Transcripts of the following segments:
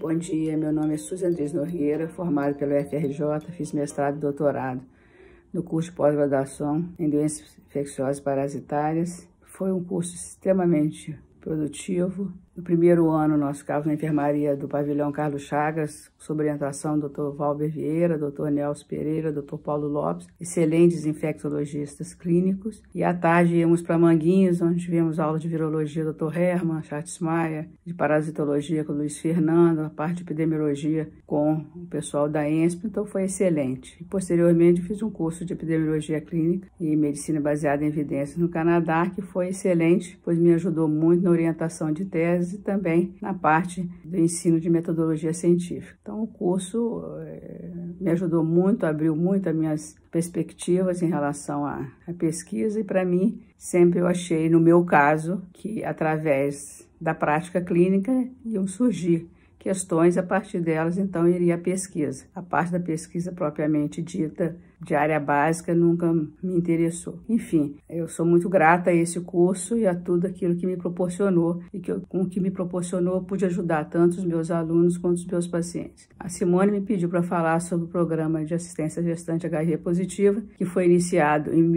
Bom dia, meu nome é Suzana Andres Nogueira, formada pelo FRJ, fiz mestrado e doutorado no curso de pós-graduação em doenças infecciosas parasitárias. Foi um curso extremamente produtivo. No primeiro ano, nós ficávamos na enfermaria do pavilhão Carlos Chagas, sob orientação do Dr. Valber Vieira, Dr. Nelson Pereira, Dr. Paulo Lopes, excelentes infectologistas clínicos. E à tarde íamos para Manguinhos, onde tivemos aula de virologia do Dr. Herman Schatzmaier, de parasitologia com o Luiz Fernando, a parte de epidemiologia com o pessoal da ENSP, então foi excelente. E, posteriormente, fiz um curso de epidemiologia clínica e medicina baseada em evidências no Canadá, que foi excelente, pois me ajudou muito na orientação de tese e também na parte do ensino de metodologia científica. Então, o curso me ajudou muito, abriu muito as minhas perspectivas em relação à pesquisa e, para mim, sempre eu achei, no meu caso, que através da prática clínica iam surgir questões, a partir delas, então, iria a pesquisa. A parte da pesquisa propriamente dita, de área básica, nunca me interessou. Enfim, eu sou muito grata a esse curso e a tudo aquilo que me proporcionou e que com o que me proporcionou eu pude ajudar tanto os meus alunos quanto os meus pacientes. A Simone me pediu para falar sobre o programa de assistência gestante HIV positiva, que foi iniciado em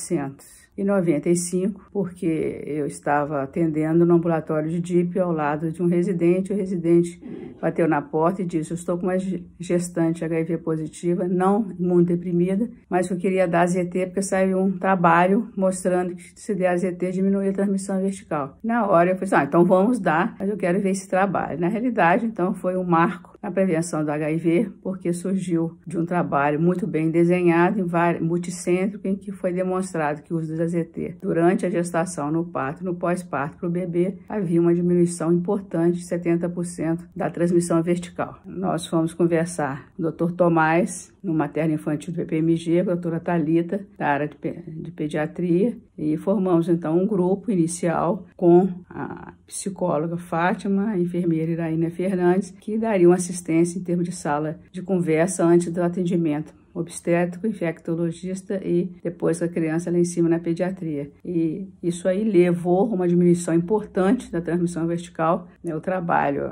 1995, porque eu estava atendendo no ambulatório de DIP ao lado de um residente. O residente bateu na porta e disse: eu estou com uma gestante HIV positiva, não imunodeprimida, mas eu queria dar AZT porque saiu um trabalho mostrando que se der AZT diminui a transmissão vertical. Na hora eu falei: então vamos dar, mas eu quero ver esse trabalho. Na realidade, então, foi um marco na prevenção do HIV, porque surgiu de um trabalho muito bem desenhado, multicêntrico, em que foi demonstrado que o uso do AZT durante a gestação, no parto e no pós-parto para o bebê havia uma diminuição importante de 70% da transmissão vertical. Nós fomos conversar com o Dr. Tomás, no materno infantil do PPMG, com a doutora Thalita, da área de pediatria, e formamos então um grupo inicial com a psicóloga Fátima, a enfermeira Iraína Fernandes, que dariam assistência em termos de sala de conversa antes do atendimento obstétrico, infectologista e depois a criança lá em cima na pediatria. E isso aí levou a uma diminuição importante da transmissão vertical, né? O trabalho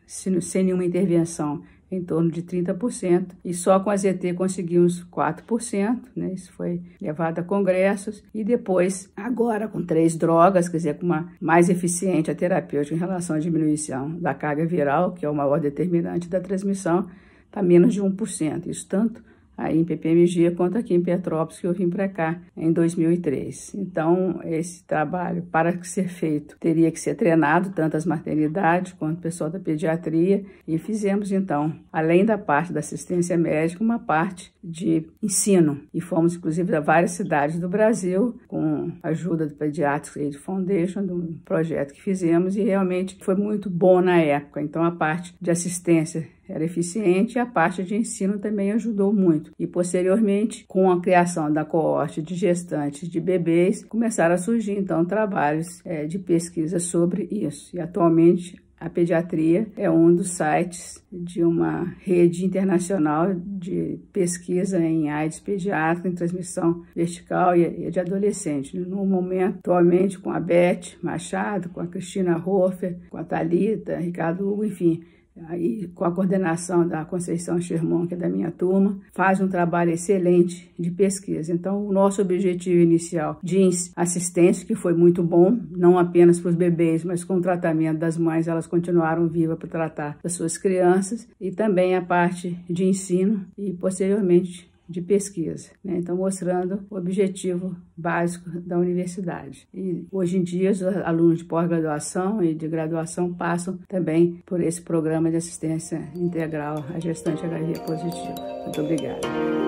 sem nenhuma intervenção em torno de 30%, e só com a ZT conseguimos 4%, né? Isso foi levado a congressos, e depois, agora com 3 drogas, quer dizer, com uma mais eficiente a terapêutica em relação à diminuição da carga viral, que é o maior determinante da transmissão, está menos de 1%, isso tanto aí em PPMG, quanto aqui em Petrópolis, que eu vim para cá em 2003. Então, esse trabalho, para ser feito, teria que ser treinado, tanto as maternidades quanto o pessoal da pediatria, e fizemos, então, além da parte da assistência médica, uma parte de ensino. E fomos, inclusive, a várias cidades do Brasil, com a ajuda do Pediatric Aid Foundation, do projeto que fizemos, e realmente foi muito bom na época. Então, a parte de assistência era eficiente e a parte de ensino também ajudou muito. E, posteriormente, com a criação da coorte de gestantes de bebês, começaram a surgir, então, trabalhos de pesquisa sobre isso. E, atualmente, a pediatria é um dos sites de uma rede internacional de pesquisa em AIDS pediátrica, em transmissão vertical e de adolescente. No momento, atualmente, com a Beth Machado, com a Cristina Hofer, com a Thalita, Ricardo Hugo, enfim, aí, com a coordenação da Conceição Sherman, que é da minha turma, faz um trabalho excelente de pesquisa. Então, o nosso objetivo inicial de assistência, que foi muito bom, não apenas para os bebês, mas com o tratamento das mães, elas continuaram vivas para tratar das suas crianças, e também a parte de ensino e, posteriormente, de pesquisa, né? Então, mostrando o objetivo básico da universidade. E hoje em dia, os alunos de pós-graduação e de graduação passam também por esse programa de assistência integral à gestante HIV positiva. Muito obrigada.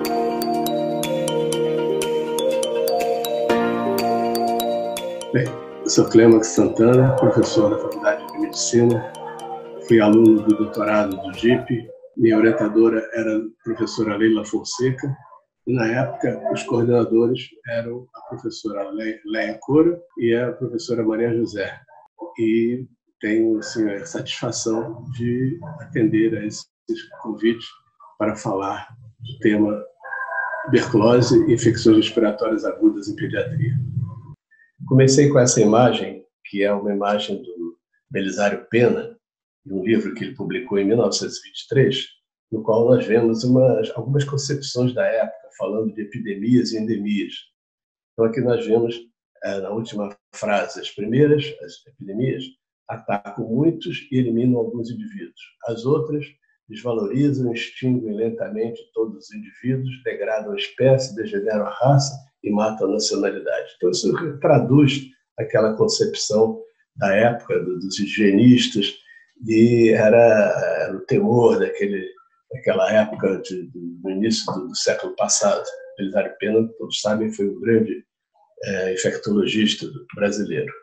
Bem, eu sou Clêmax Santana, professor da Faculdade de Medicina, fui aluno do doutorado do DIP. Minha orientadora era a professora Leila Fonseca, e na época os coordenadores eram a professora Leia Cora e a professora Maria José. E tenho assim, a satisfação de atender a esses convites para falar do tema tuberculose e infecções respiratórias agudas em pediatria. Comecei com essa imagem, que é uma imagem do Belisário Pena, de um livro que ele publicou em 1923, no qual nós vemos algumas concepções da época, falando de epidemias e endemias. Então, aqui nós vemos, na última frase, as epidemias, atacam muitos e eliminam alguns indivíduos. As outras desvalorizam, extinguem lentamente todos os indivíduos, degradam a espécie, degeneram a raça e matam a nacionalidade. Então, isso traduz aquela concepção da época dos higienistas, e era o temor daquela época do início do século passado. Belisário Pena, todos sabem, foi um grande infectologista brasileiro.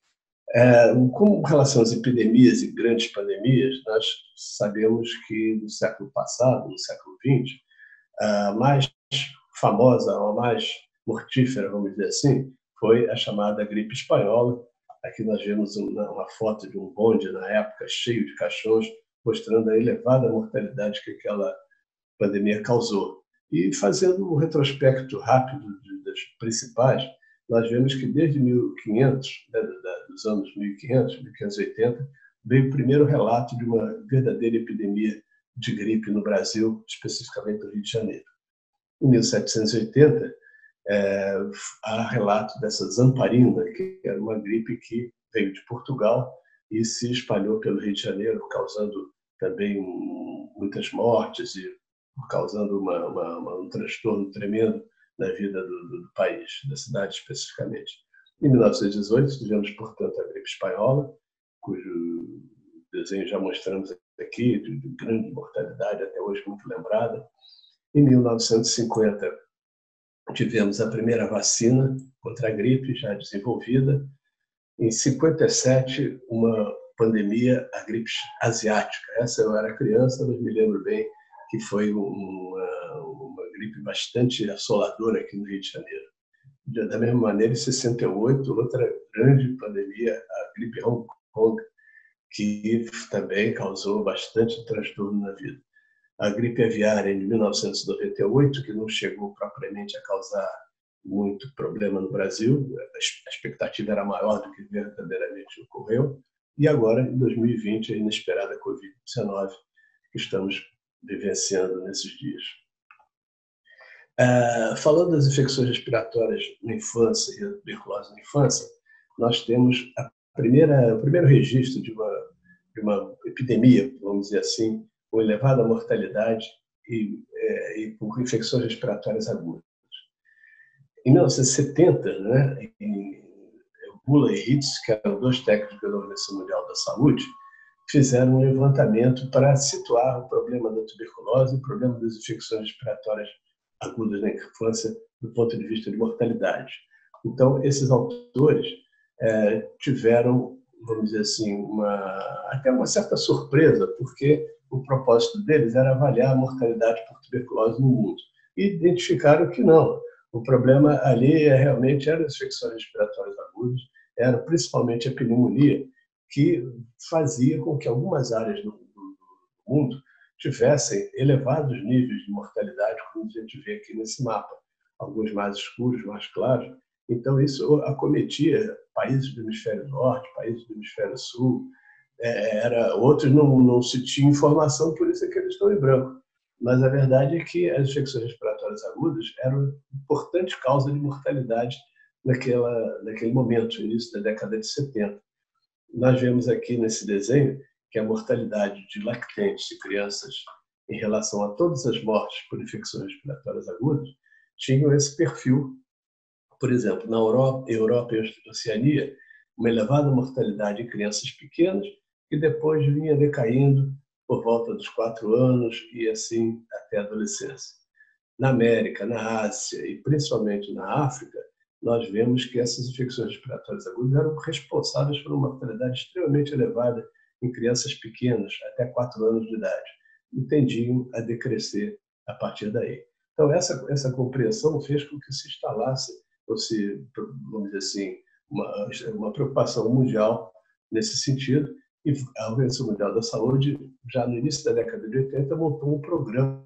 Com relação às epidemias e grandes pandemias, nós sabemos que no século passado, no século XX, a mais famosa, a mais mortífera, vamos dizer assim, foi a chamada gripe espanhola. Aqui nós vemos uma foto de um bonde, na época, cheio de caixões, mostrando a elevada mortalidade que aquela pandemia causou. E fazendo um retrospecto rápido das principais, nós vemos que desde 1500, dos anos 1500, 1580, veio o primeiro relato de uma verdadeira epidemia de gripe no Brasil, especificamente no Rio de Janeiro. Em 1780, há relato dessa zamparina, que era uma gripe que veio de Portugal e se espalhou pelo Rio de Janeiro, causando também muitas mortes e causando um transtorno tremendo na vida do país, da cidade especificamente. Em 1918, tivemos, portanto, a gripe espanhola, cujo desenho já mostramos aqui, de grande mortalidade, até hoje muito lembrada. Em 1950, tivemos a primeira vacina contra a gripe já desenvolvida. Em 57, uma pandemia, a gripe asiática. Essa eu era criança, mas me lembro bem que foi uma gripe bastante assoladora aqui no Rio de Janeiro. Da mesma maneira, em 68, outra grande pandemia, a gripe Hong Kong, que também causou bastante transtorno na vida. A gripe aviária de 1998, que não chegou propriamente a causar muito problema no Brasil, a expectativa era maior do que verdadeiramente ocorreu, e agora, em 2020, a inesperada Covid-19, que estamos vivenciando nesses dias. Falando das infecções respiratórias na infância e a tuberculose na infância, nós temos o primeiro registro de uma epidemia, vamos dizer assim, com elevada mortalidade e com infecções respiratórias agudas. Em 1970, né, Bula e Ritz, que eram dois técnicos da Organização Mundial da Saúde, fizeram um levantamento para situar o problema da tuberculose e o problema das infecções respiratórias agudas na infância do ponto de vista de mortalidade. Então, esses autores tiveram, vamos dizer assim, até uma certa surpresa, porque o propósito deles era avaliar a mortalidade por tuberculose no mundo. E identificaram que não. O problema ali realmente eram as infecções respiratórias agudas, era principalmente a pneumonia, que fazia com que algumas áreas do mundo tivessem elevados níveis de mortalidade, como a gente vê aqui nesse mapa, alguns mais escuros, mais claros. Então, isso acometia países do hemisfério norte, países do hemisfério sul. Outros não se tinha informação, por isso é que eles estão em branco. Mas a verdade é que as infecções respiratórias agudas eram uma importante causa de mortalidade naquele momento, no início da década de 70. Nós vemos aqui nesse desenho que a mortalidade de lactentes e crianças em relação a todas as mortes por infecções respiratórias agudas tinham esse perfil. Por exemplo, na Europa e Oceania, uma elevada mortalidade em crianças pequenas que depois vinha decaindo por volta dos 4 anos e assim até a adolescência. Na América, na Ásia e principalmente na África, nós vemos que essas infecções respiratórias agudas eram responsáveis por uma mortalidade extremamente elevada em crianças pequenas, até 4 anos de idade, e tendiam a decrescer a partir daí. Então, essa compreensão fez com que se instalasse, vamos dizer assim, uma preocupação mundial nesse sentido, e a Organização Mundial da Saúde, já no início da década de 80, montou um programa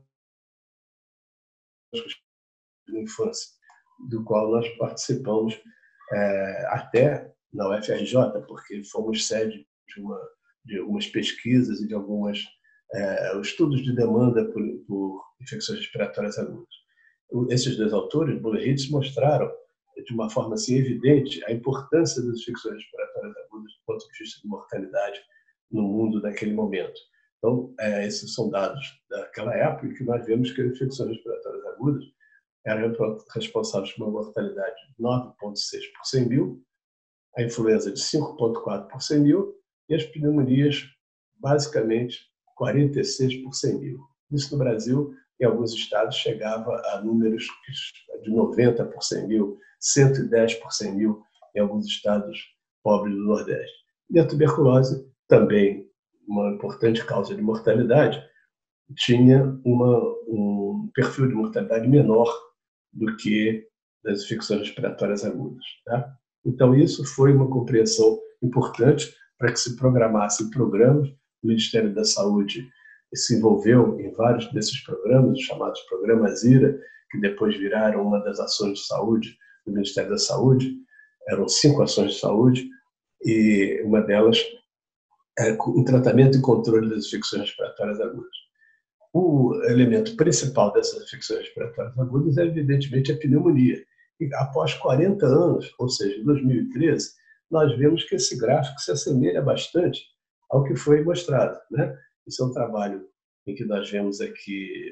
de infância, do qual nós participamos até na UFRJ, porque fomos sede de algumas pesquisas e de algumas estudos de demanda por infecções respiratórias agudas. Esses dois autores, Buller e Hitz, mostraram de uma forma assim, evidente a importância das infecções respiratórias agudas do ponto de vista de mortalidade no mundo naquele momento. Então, esses são dados daquela época em que nós vemos que as infecções respiratórias agudas eram responsáveis por uma mortalidade de 9,6 por 100 mil, a influenza de 5,4 por 100 mil e as pneumonias, basicamente, 46 por 100 mil. Isso no Brasil, em alguns estados, chegava a números de 90 por 100 mil, 110 por 100 mil em alguns estados pobres do Nordeste. E a tuberculose, também uma importante causa de mortalidade, tinha um perfil de mortalidade menor do que das infecções respiratórias agudas. Tá? Então, isso foi uma compreensão importante para que se programassem programas. O Ministério da Saúde se envolveu em vários desses programas, os chamados programas IRA, que depois viraram uma das ações de saúde do Ministério da Saúde. Eram 5 ações de saúde, e uma delas é o tratamento e controle das infecções respiratórias agudas. O elemento principal dessas infecções respiratórias agudas é, evidentemente, a pneumonia. E após 40 anos, ou seja, em 2013, nós vemos que esse gráfico se assemelha bastante ao que foi mostrado, né? Esse é um trabalho em que nós vemos aqui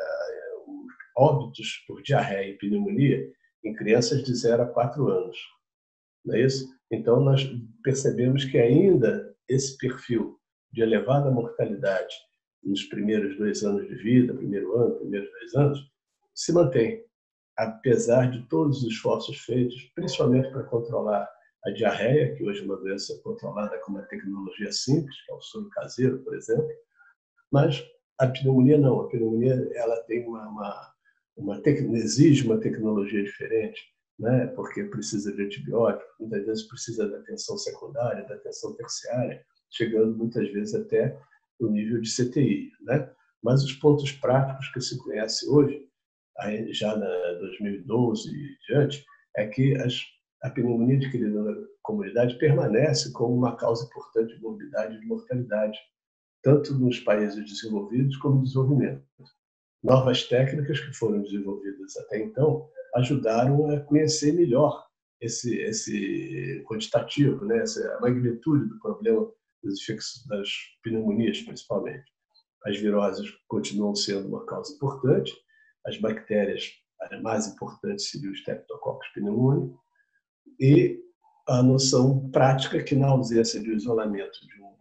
óbitos por diarreia e pneumonia em crianças de 0 a 4 anos. Não é isso? Então, nós percebemos que ainda esse perfil de elevada mortalidade nos primeiros 2 anos de vida, primeiro ano, primeiros 2 anos, se mantém, apesar de todos os esforços feitos, principalmente para controlar a diarreia, que hoje é uma doença controlada com uma tecnologia simples, que é o soro caseiro, por exemplo, mas a pneumonia não. A pneumonia ela tem exige uma tecnologia diferente, né? Porque precisa de antibiótico, muitas vezes precisa da atenção secundária, da atenção terciária, chegando muitas vezes até o nível de CTI, né? Mas os pontos práticos que se conhece hoje, já na 2012 e diante, é que a pneumonia adquirida na comunidade permanece como uma causa importante de morbidade e de mortalidade, tanto nos países desenvolvidos como no desenvolvimento. Novas técnicas que foram desenvolvidas até então ajudaram a conhecer melhor esse quantitativo, né? A magnitude do problema das pneumonias, principalmente. As viroses continuam sendo uma causa importante, as bactérias, as mais importantes seriam o Streptococcus pneumoniae, e a noção prática que, na ausência de isolamento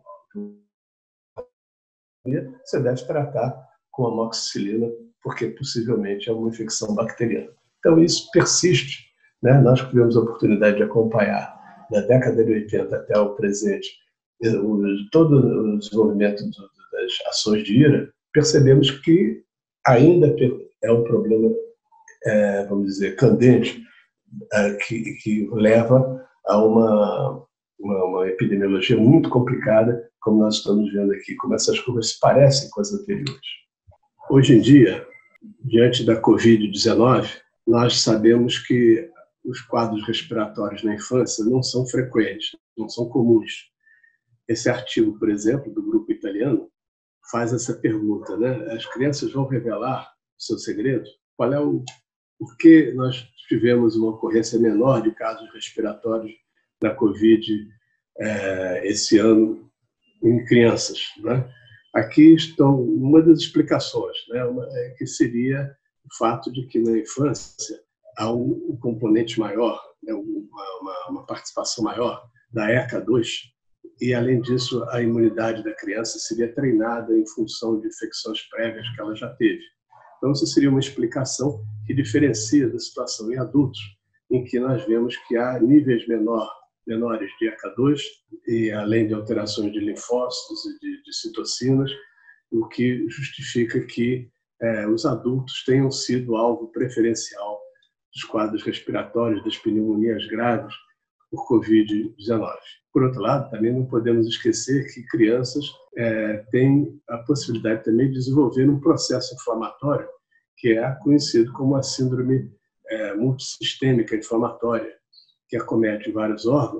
você deve tratar com amoxicilina, porque possivelmente é uma infecção bacteriana. Então, isso persiste, né? Nós tivemos a oportunidade de acompanhar, da década de 80 até o presente, todo o desenvolvimento das ações de IRA. Percebemos que ainda é um problema, vamos dizer, candente, que leva a uma epidemiologia muito complicada, como nós estamos vendo aqui, como essas curvas se parecem com as anteriores. Hoje em dia, diante da Covid-19, nós sabemos que os quadros respiratórios na infância não são frequentes, não são comuns. Esse artigo, por exemplo, do grupo italiano, faz essa pergunta, né? As crianças vão revelar o seu segredo? Qual é por que nós tivemos uma ocorrência menor de casos respiratórios da Covid esse ano em crianças, né? Aqui estão uma das explicações, né? Que seria o fato de que na infância há um componente maior, né? uma participação maior da ECA2, e além disso a imunidade da criança seria treinada em função de infecções prévias que ela já teve. Então, isso seria uma explicação que diferencia da situação em adultos, em que nós vemos que há níveis menores de ECA2, e além de alterações de linfócitos e de citocinas, o que justifica que os adultos tenham sido alvo preferencial dos quadros respiratórios, das pneumonias graves por Covid-19. Por outro lado, também não podemos esquecer que crianças têm a possibilidade também de desenvolver um processo inflamatório que é conhecido como a síndrome multissistêmica inflamatória, que acomete vários órgãos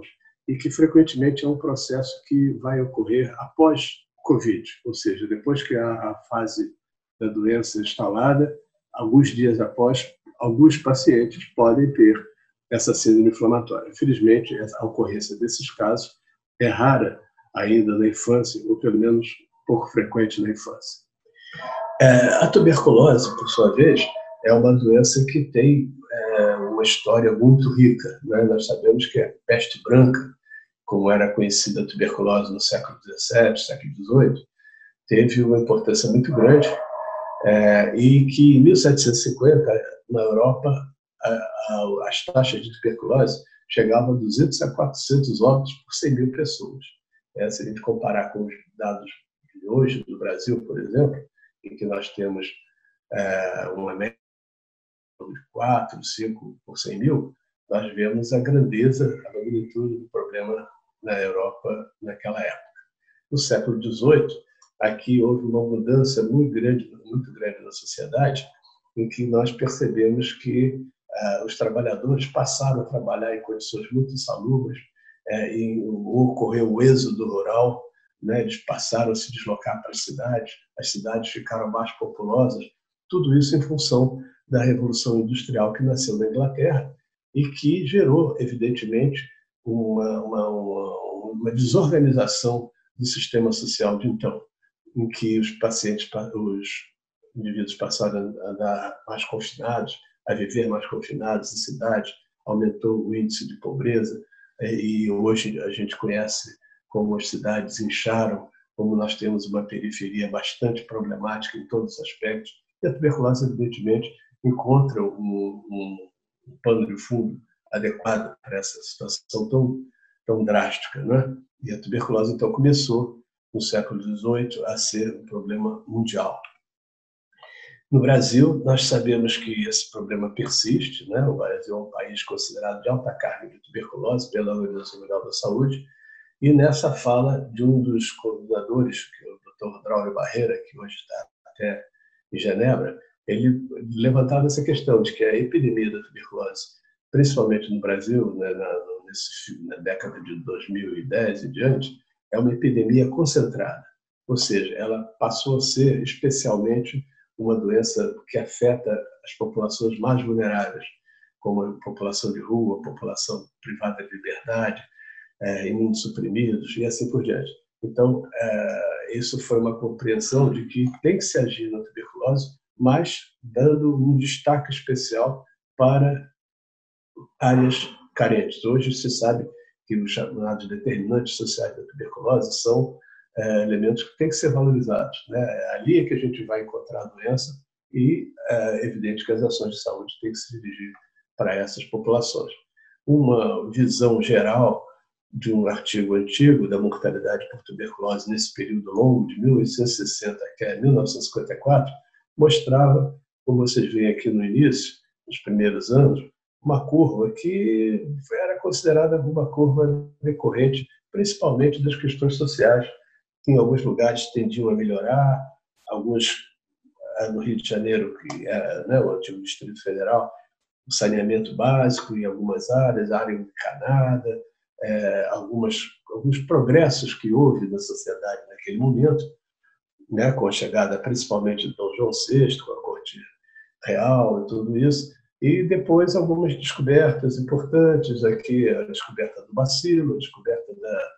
e que frequentemente é um processo que vai ocorrer após Covid, ou seja, depois que a fase da doença instalada, alguns dias após, alguns pacientes podem ter essa síndrome inflamatória. Infelizmente, a ocorrência desses casos é rara ainda na infância, ou pelo menos pouco frequente na infância. A tuberculose, por sua vez, é uma doença que tem uma história muito rica, né? Nós sabemos que a peste branca, como era conhecida a tuberculose no século XVII, século XVIII, teve uma importância muito grande, e que em 1750, na Europa, as taxas de tuberculose chegavam a 200 a 400 óbitos por 100 mil pessoas. Se a gente comparar com os dados de hoje do Brasil, por exemplo, em que nós temos uma média de 4, 5 por 100 mil, nós vemos a grandeza, a magnitude do problema na Europa naquela época. No século XVIII, aqui houve uma mudança muito grande na sociedade, em que nós percebemos que os trabalhadores passaram a trabalhar em condições muito insalubres, e ocorreu o êxodo rural, né? Eles passaram a se deslocar para as cidades ficaram mais populosas, tudo isso em função da Revolução Industrial que nasceu na Inglaterra e que gerou, evidentemente, uma desorganização do sistema social de então, em que os indivíduos passaram a andar mais confinados, a viver mais confinados em cidades, aumentou o índice de pobreza, e hoje a gente conhece como as cidades incharam, como nós temos uma periferia bastante problemática em todos os aspectos, e a tuberculose, evidentemente, encontra um pano de fundo adequado para essa situação tão drástica, né? E a tuberculose, então, começou, no século XVIII, a ser um problema mundial. No Brasil, nós sabemos que esse problema persiste, né? O Brasil é um país considerado de alta carga de tuberculose pela Organização Mundial da Saúde, e nessa fala de um dos coordenadores, que é o Dr. Draulio Barreira, que hoje está até em Genebra, ele levantava essa questão de que a epidemia da tuberculose, principalmente no Brasil, né, na década de 2010 e diante, é uma epidemia concentrada, ou seja, ela passou a ser especialmente uma doença que afeta as populações mais vulneráveis, como a população de rua, a população privada de liberdade, imunossuprimidos e assim por diante. Então, isso foi uma compreensão de que tem que se agir na tuberculose, mas dando um destaque especial para áreas carentes. Hoje se sabe que os chamados determinantes sociais da tuberculose são elementos que têm que ser valorizados, né? Ali é que a gente vai encontrar a doença e é evidente que as ações de saúde têm que se dirigir para essas populações. Uma visão geral de um artigo antigo da mortalidade por tuberculose nesse período longo, de 1860 até 1954, mostrava, como vocês veem aqui no início, nos primeiros anos, uma curva que era considerada uma curva decorrente principalmente das questões sociais, que em alguns lugares tendiam a melhorar, alguns, no Rio de Janeiro, que era, né, o antigo Distrito Federal, o saneamento básico em algumas áreas, área encanada, alguns progressos que houve na sociedade naquele momento, né, com a chegada principalmente de Dom João VI, com a corte real e tudo isso, e depois algumas descobertas importantes aqui, a descoberta do bacilo, a descoberta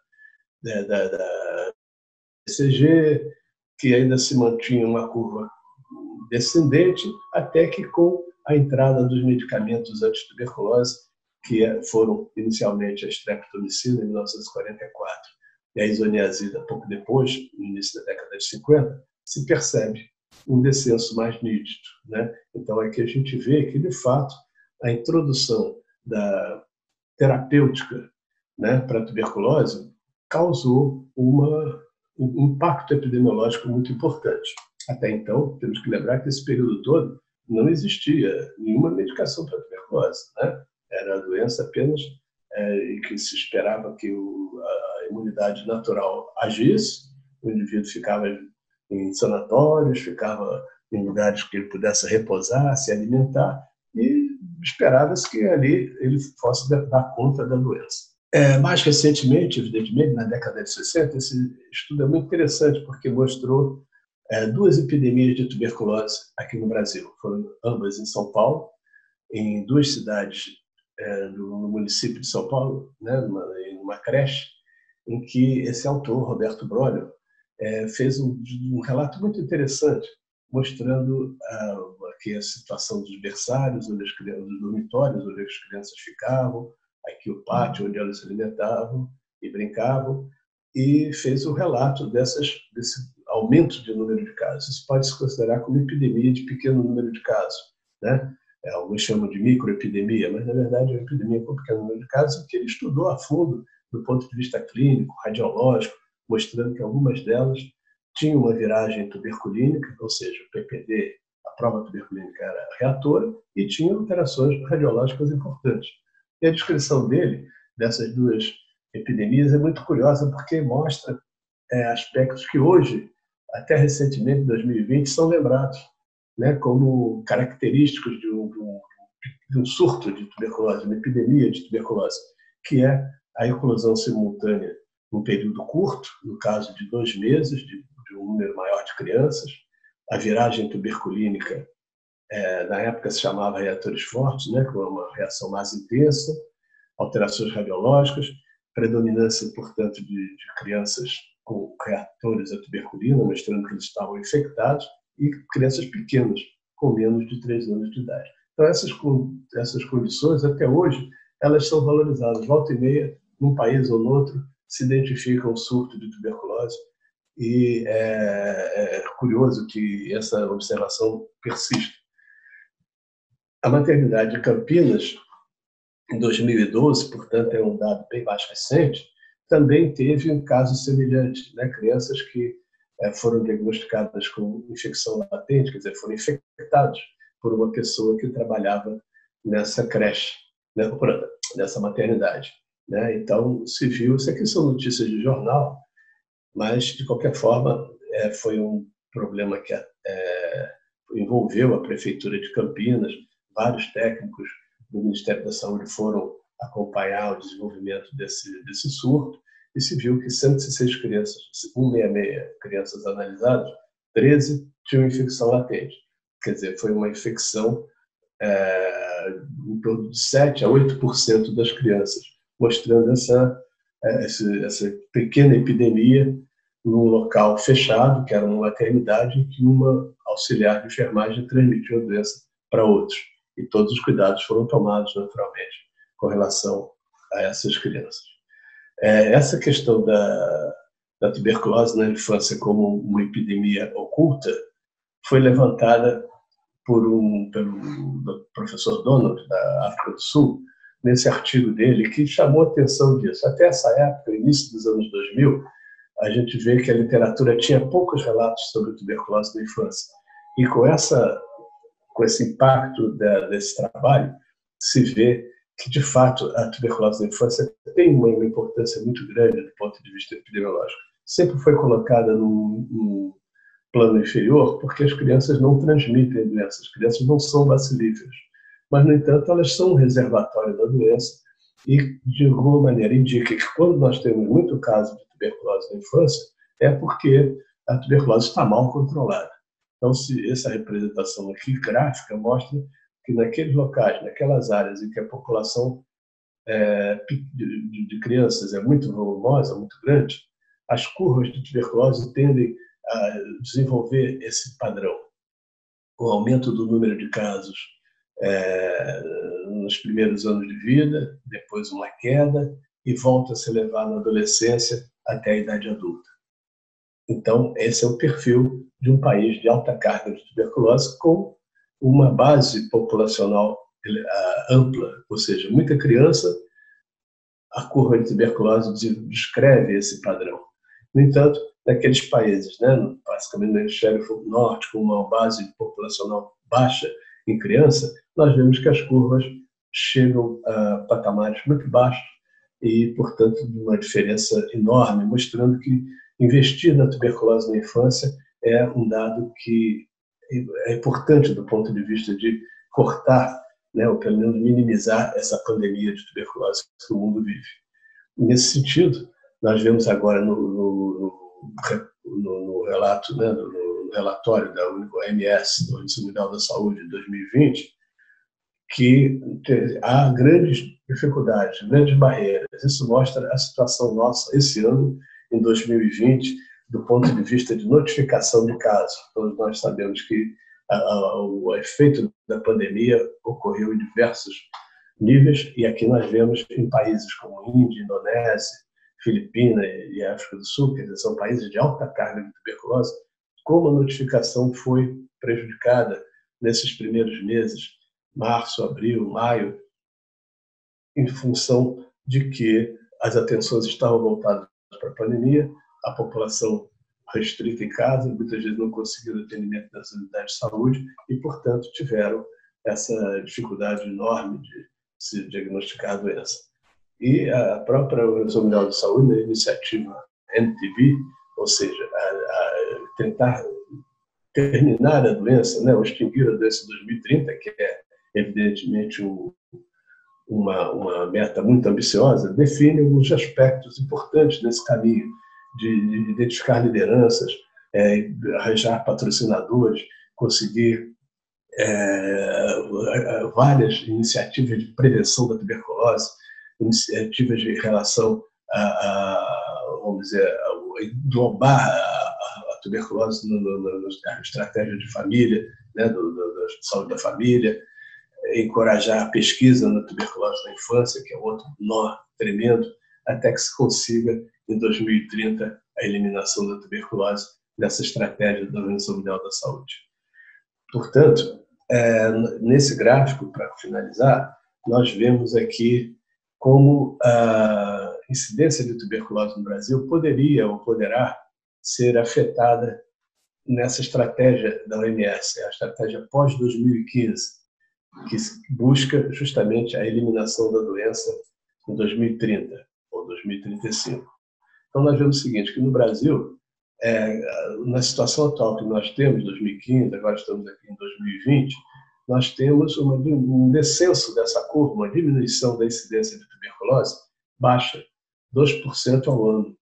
da BCG, que ainda se mantinha uma curva descendente, até que com a entrada dos medicamentos anti-tuberculose, que foram inicialmente a streptomicina, em 1944, e a isoniazida, pouco depois, no início da década de 50, se percebe um descenso mais nítido, né? Então, é que a gente vê que, de fato, a introdução da terapêutica, né, para a tuberculose causou um impacto epidemiológico muito importante. Até então, temos que lembrar que esse período todo não existia nenhuma medicação para a tuberculose, né? Era a doença apenas em que se esperava que a imunidade natural agisse, o indivíduo ficava em sanatórios, ficava em lugares que ele pudesse repousar, se alimentar, e esperava-se que ali ele fosse dar conta da doença. Mais recentemente, evidentemente, na década de 60, esse estudo é muito interessante porque mostrou duas epidemias de tuberculose aqui no Brasil. Foram ambas em São Paulo, em duas cidades no município de São Paulo, né, numa creche, em que esse autor, Roberto Brolio, fez um relato muito interessante, mostrando aqui a situação dos berçários, dos dormitórios, onde as crianças ficavam, aqui o pátio onde elas se alimentavam e brincavam, e fez o relato desse aumento de número de casos. Isso pode se considerar como epidemia de pequeno número de casos, né? Alguns chamam de microepidemia, mas na verdade é uma epidemia com pequeno número de casos que ele estudou a fundo do ponto de vista clínico, radiológico, mostrando que algumas delas tinham uma viragem tuberculínica, ou seja, o PPD, a prova tuberculínica era reatora, e tinha alterações radiológicas importantes. E a descrição dele, dessas duas epidemias, é muito curiosa porque mostra aspectos que hoje, até recentemente, em 2020, são lembrados, né, como característicos de um surto de tuberculose, uma epidemia de tuberculose, que é a eclosão simultânea num período curto, no caso de 2 meses, de um número maior de crianças, a viragem tuberculínica, na época se chamava reatores fortes, né, com uma reação mais intensa, alterações radiológicas, predominância, portanto, de crianças com reatores à tuberculina, mostrando que eles estavam infectados, e crianças pequenas, com menos de 3 anos de idade. Então, essas condições, até hoje, elas são valorizadas. Volta e meia, num país ou no outro, se identifica um surto de tuberculose, e é curioso que essa observação persiste. A maternidade de Campinas, em 2012, portanto é um dado bem mais recente, também teve um caso semelhante, né? Crianças que foram diagnosticadas com infecção latente, quer dizer, foram infectadas por uma pessoa que trabalhava nessa creche, né? Nessa maternidade, né? Então, se viu, isso aqui são notícias de jornal, mas, de qualquer forma, foi um problema que envolveu a Prefeitura de Campinas, vários técnicos do Ministério da Saúde foram acompanhar o desenvolvimento desse surto, e se viu que 106 crianças, 166 crianças analisadas, 13 tinham infecção latente. Quer dizer, foi uma infecção em torno de 7 a 8% das crianças, mostrando essa pequena epidemia num local fechado, que era uma maternidade, em que uma auxiliar de enfermagem transmitiu a doença para outros. E todos os cuidados foram tomados, naturalmente, com relação a essas crianças. Essa questão da tuberculose na infância como uma epidemia oculta foi levantada pelo professor Donald, da África do Sul, nesse artigo dele, que chamou a atenção disso. Até essa época, início dos anos 2000, a gente vê que a literatura tinha poucos relatos sobre tuberculose na infância. E com esse impacto desse trabalho, se vê que, de fato, a tuberculose na infância tem uma importância muito grande do ponto de vista epidemiológico. Sempre foi colocada num plano inferior porque as crianças não transmitem doenças, as crianças não são bacilíferas. Mas, no entanto, elas são um reservatório da doença e, de alguma maneira, indica que quando nós temos muito caso de tuberculose na infância, é porque a tuberculose está mal controlada. Então, essa representação aqui gráfica mostra que naqueles locais, naquelas áreas em que a população de crianças é muito volumosa, muito grande, as curvas de tuberculose tendem a desenvolver esse padrão. O aumento do número de casos nos primeiros anos de vida, depois uma queda, e volta a se elevar na adolescência até a idade adulta. Então, esse é o perfil de um país de alta carga de tuberculose com uma base populacional ampla, ou seja, muita criança. A curva de tuberculose descreve esse padrão. No entanto, naqueles países, né, basicamente no hemisfério norte, com uma base populacional baixa em criança, nós vemos que as curvas chegam a patamares muito baixos e, portanto, de uma diferença enorme, mostrando que investir na tuberculose na infância é um dado que é importante do ponto de vista de cortar, né, ou pelo menos minimizar essa pandemia de tuberculose que o mundo vive. Nesse sentido, nós vemos agora no relato, né, no relatório da OMS, do Índice Mundial da Saúde de 2020, que há grandes dificuldades, grandes barreiras. Isso mostra a situação nossa esse ano, em 2020, do ponto de vista de notificação de casos. Todos nós sabemos que o efeito da pandemia ocorreu em diversos níveis, e aqui nós vemos em países como Índia, Indonésia, Filipinas e África do Sul, que são países de alta carga de tuberculose, como a notificação foi prejudicada nesses primeiros meses, março, abril, maio, em função de que as atenções estavam voltadas para a pandemia, a população restrita em casa, muitas vezes não conseguiu atendimento das unidades de saúde e, portanto, tiveram essa dificuldade enorme de se diagnosticar a doença. E a própria Organização Mundial de Saúde, na iniciativa NTV, ou seja, tentar terminar a doença, né, ou extinguir a doença em 2030, que é evidentemente uma meta muito ambiciosa, define alguns aspectos importantes nesse caminho de identificar lideranças, arranjar patrocinadores, conseguir várias iniciativas de prevenção da tuberculose, iniciativas de relação vamos dizer, englobar a tuberculose nas estratégias de família, né, da saúde da família, encorajar a pesquisa na tuberculose na infância, que é outro nó tremendo, até que se consiga, em 2030, a eliminação da tuberculose dessa estratégia da Organização Mundial da Saúde. Portanto, nesse gráfico, para finalizar, nós vemos aqui como a incidência de tuberculose no Brasil poderia ou poderá ser afetada nessa estratégia da OMS, a estratégia pós-2015, que busca justamente a eliminação da doença em 2030 ou 2035. Então, nós vemos o seguinte, que no Brasil, na situação atual que nós temos, 2015, agora estamos aqui em 2020, nós temos um descenso dessa curva, uma diminuição da incidência de tuberculose baixa, 2% ao ano.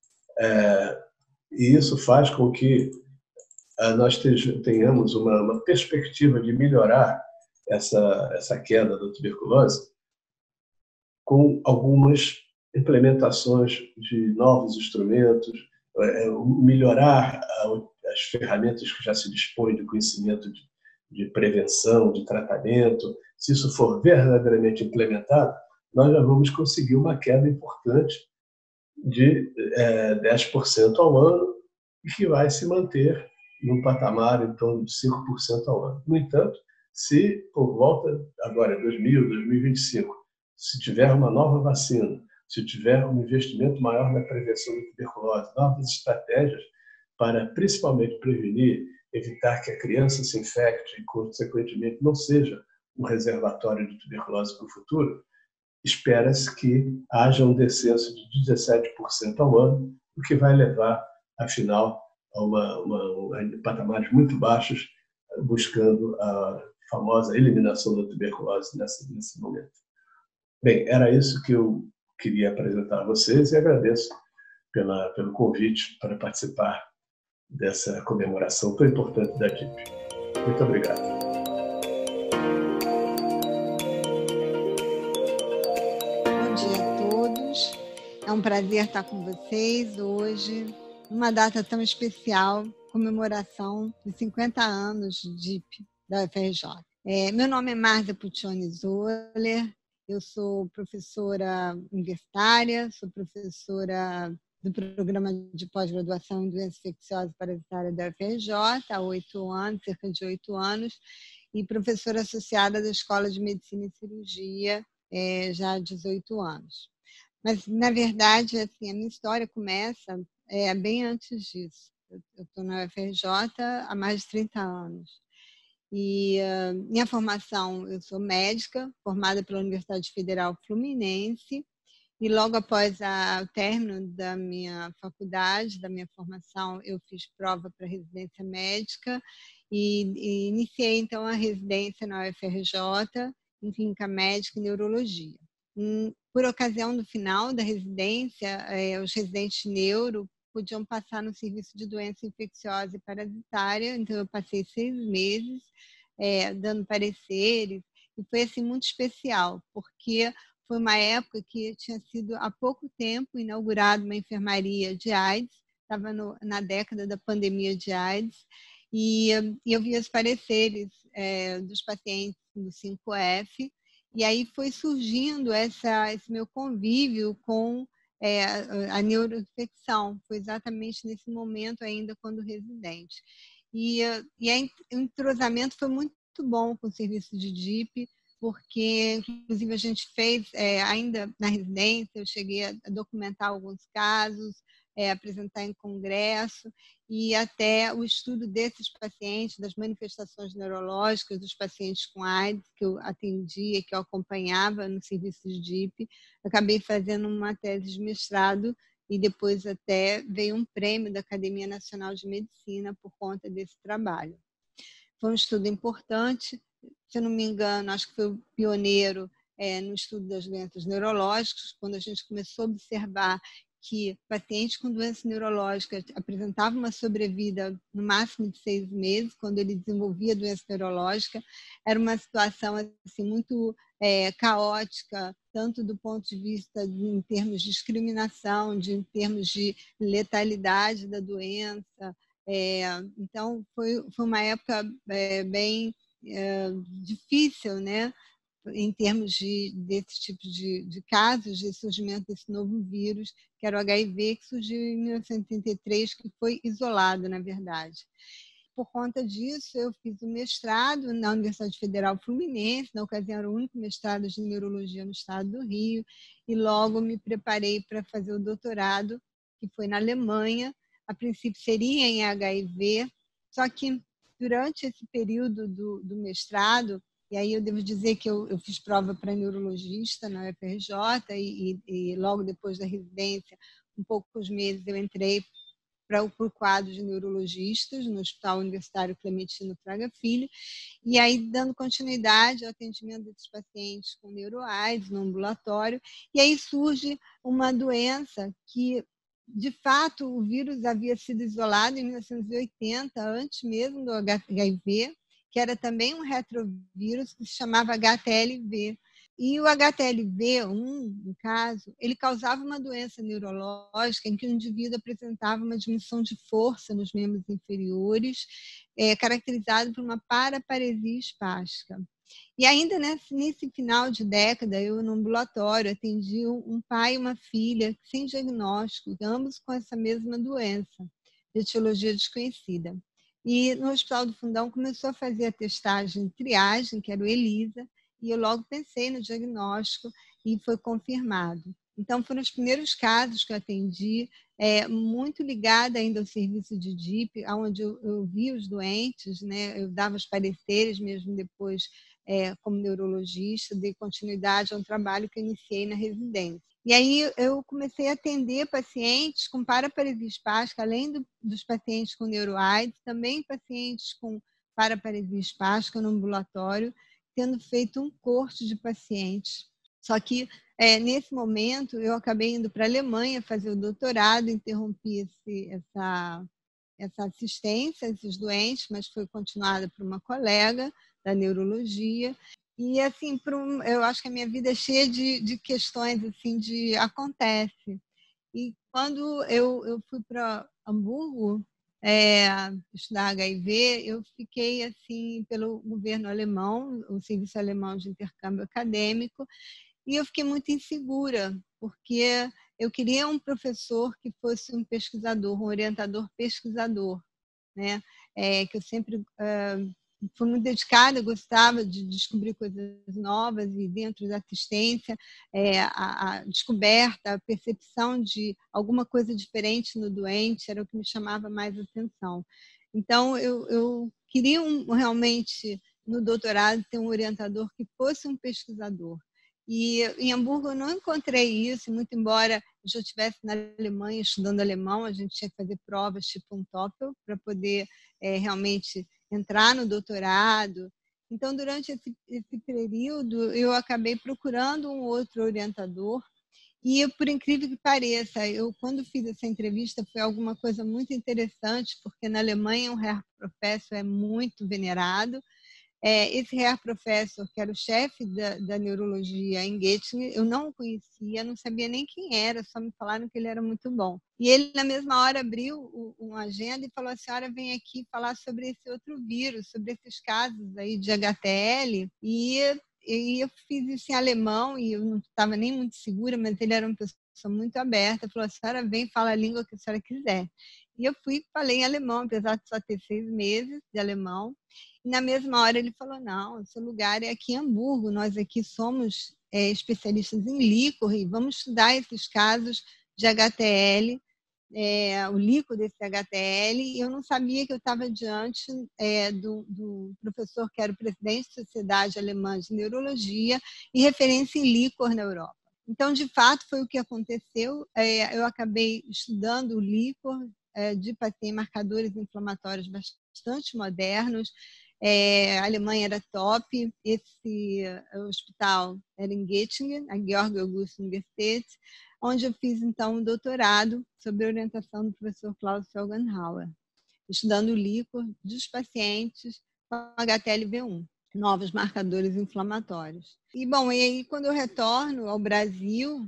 E isso faz com que nós tenhamos uma perspectiva de melhorar essa queda da tuberculose com algumas implementações de novos instrumentos, melhorar as ferramentas que já se dispõem de conhecimento de prevenção, de tratamento. Se isso for verdadeiramente implementado, nós já vamos conseguir uma queda importante de 10% ao ano e que vai se manter num patamar em torno de 5% ao ano. No entanto, se por volta, agora 2025, se tiver uma nova vacina, se tiver um investimento maior na prevenção da tuberculose, novas estratégias para principalmente prevenir, evitar que a criança se infecte e, consequentemente, não seja um reservatório de tuberculose para o futuro, espera-se que haja um descenso de 17% ao ano, o que vai levar, afinal, a patamares muito baixos, buscando a famosa eliminação da tuberculose nesse momento. Bem, era isso que eu queria apresentar a vocês e agradeço pelo convite para participar dessa comemoração tão importante da DIP. Muito obrigado. Bom dia a todos. É um prazer estar com vocês hoje, numa data tão especial, comemoração de 50 anos de DIP da UFRJ. Meu nome é Marta Puccioni Zoller, eu sou professora universitária, sou professora do programa de pós-graduação em doenças infecciosas parasitárias da UFRJ há 8 anos, cerca de 8 anos, e professora associada da Escola de Medicina e Cirurgia já há 18 anos. Mas, na verdade, assim, a minha história começa bem antes disso. Eu estou na UFRJ há mais de 30 anos. E minha formação, eu sou médica, formada pela Universidade Federal Fluminense, e logo após o término da minha faculdade, da minha formação, eu fiz prova para residência médica e iniciei, então, a residência na UFRJ em clínica médica e neurologia. por ocasião do final da residência, os residentes de neuro podiam passar no serviço de doença infecciosa e parasitária, então eu passei 6 meses dando pareceres, e foi assim muito especial, porque foi uma época que tinha sido há pouco tempo inaugurada uma enfermaria de AIDS, estava na década da pandemia de AIDS, e eu vi os pareceres dos pacientes do 5F, e aí foi surgindo esse meu convívio com a neuroinfecção, foi exatamente nesse momento ainda quando residente. E o entrosamento foi muito bom com o serviço de DIP, porque, inclusive, a gente fez, ainda na residência, eu cheguei a documentar alguns casos, apresentar em congresso, e até o estudo desses pacientes, das manifestações neurológicas dos pacientes com AIDS, que eu atendia, que eu acompanhava no serviço de DIP, acabei fazendo uma tese de mestrado, e depois até veio um prêmio da Academia Nacional de Medicina por conta desse trabalho. Foi um estudo importante, se eu não me engano, acho que foi o pioneiro no estudo das doenças neurológicas, quando a gente começou a observar que pacientes com doença neurológica apresentavam uma sobrevida no máximo de 6 meses, quando ele desenvolvia doença neurológica. Era uma situação assim, muito caótica, tanto do ponto de vista em termos de discriminação, em termos de letalidade da doença. Então, foi uma época bem difícil, né? Em termos desse tipo de casos, de surgimento desse novo vírus, que era o HIV, que surgiu em 1983, que foi isolado, na verdade. Por conta disso, eu fiz o mestrado na Universidade Federal Fluminense, na ocasião era o único mestrado de neurologia no estado do Rio, e logo me preparei para fazer o doutorado, que foi na Alemanha. A princípio seria em HIV, só que durante esse período do mestrado, e aí eu devo dizer que eu fiz prova para neurologista na UFRJ e logo depois da residência, um poucos meses, eu entrei para o quadro de neurologistas no Hospital Universitário Clementino Fraga Filho, e aí dando continuidade ao atendimento desses pacientes com neuroAIDS no ambulatório, e aí surge uma doença que, de fato, o vírus havia sido isolado em 1980, antes mesmo do HIV, que era também um retrovírus que se chamava HTLV. E o HTLV1, no caso, ele causava uma doença neurológica em que o indivíduo apresentava uma diminuição de força nos membros inferiores, caracterizado por uma paraparesia espástica. E ainda nesse final de década, eu no ambulatório atendi um pai e uma filha sem diagnóstico, ambos com essa mesma doença, de etiologia desconhecida. E no Hospital do Fundão começou a fazer a testagem de triagem, que era o ELISA, e eu logo pensei no diagnóstico e foi confirmado. Então, foram os primeiros casos que eu atendi, muito ligada ainda ao serviço de DIP, onde eu vi os doentes, né? Eu dava os pareceres mesmo depois, como neurologista, dei continuidade a um trabalho que eu iniciei na residência. E aí eu comecei a atender pacientes com paraparesia espástica, além dos pacientes com neuroAIDS, também pacientes com paraparesia espástica no ambulatório, tendo feito um corte de pacientes. Só que, nesse momento, eu acabei indo para a Alemanha fazer o doutorado, interrompi essa assistência a esses doentes, mas foi continuada por uma colega da neurologia. E, assim, eu acho que a minha vida é cheia de questões, assim, acontece. E quando eu fui para Hamburgo estudar HIV, eu fiquei, assim, pelo governo alemão, o Serviço Alemão de Intercâmbio Acadêmico, e eu fiquei muito insegura, porque eu queria um professor que fosse um pesquisador, um orientador pesquisador, né? Que eu sempre fui muito dedicada, gostava de descobrir coisas novas, e dentro da assistência, a descoberta, a percepção de alguma coisa diferente no doente era o que me chamava mais atenção. Então, eu queria realmente, no doutorado, ter um orientador que fosse um pesquisador. E em Hamburgo eu não encontrei isso, muito embora eu já estivesse na Alemanha estudando alemão, a gente tinha que fazer provas tipo um TOEFL para poder realmente entrar no doutorado. Então, durante esse período, eu acabei procurando um outro orientador. E, por incrível que pareça, eu, quando fiz essa entrevista, foi alguma coisa muito interessante, porque na Alemanha um Herr Professor é muito venerado. Esse Herr Professor, que era o chefe da neurologia em Göttingen, eu não o conhecia, não sabia nem quem era, só me falaram que ele era muito bom. E ele, na mesma hora, abriu uma agenda e falou: a senhora vem aqui falar sobre esse outro vírus, sobre esses casos aí de HTL. E eu fiz isso em alemão e eu não estava nem muito segura, mas ele era uma pessoa muito aberta. Falou: a senhora vem, fala a língua que a senhora quiser. E eu fui e falei em alemão, apesar de só ter 6 meses de alemão. E na mesma hora ele falou: não, o seu lugar é aqui em Hamburgo, nós aqui somos especialistas em líquor e vamos estudar esses casos de HTL, o líquor desse HTL, e eu não sabia que eu estava diante do professor que era o presidente da Sociedade Alemã de Neurologia e referência em líquor na Europa. Então, de fato, foi o que aconteceu. Eu acabei estudando o líquor de pacientes marcadores inflamatórios bastante modernos. A Alemanha era top, esse hospital era em Göttingen, a Georg August Universität, onde eu fiz, então, um doutorado sob a orientação do professor Klaus Felgenhauer, estudando o líquor dos pacientes com HTLV1, novos marcadores inflamatórios. E, bom, e aí, quando eu retorno ao Brasil,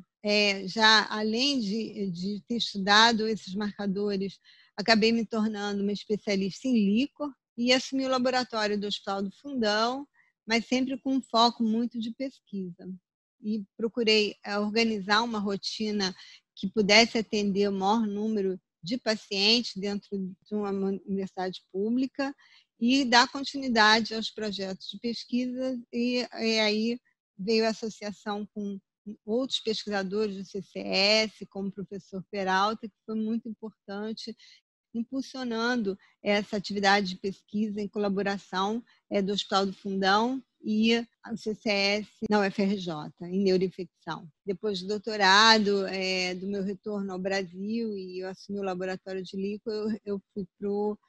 já além de ter estudado esses marcadores, acabei me tornando uma especialista em líquor e assumi o laboratório do Hospital do Fundão, mas sempre com um foco muito de pesquisa. E procurei organizar uma rotina que pudesse atender o maior número de pacientes dentro de uma universidade pública e dar continuidade aos projetos de pesquisa. E aí veio a associação com outros pesquisadores do CCS, como o professor Peralta, que foi muito importante, impulsionando essa atividade de pesquisa em colaboração do Hospital do Fundão e o CCS na UFRJ, em neuroinfecção. Depois do doutorado, do meu retorno ao Brasil e eu assumi o laboratório de líquor, eu fui para o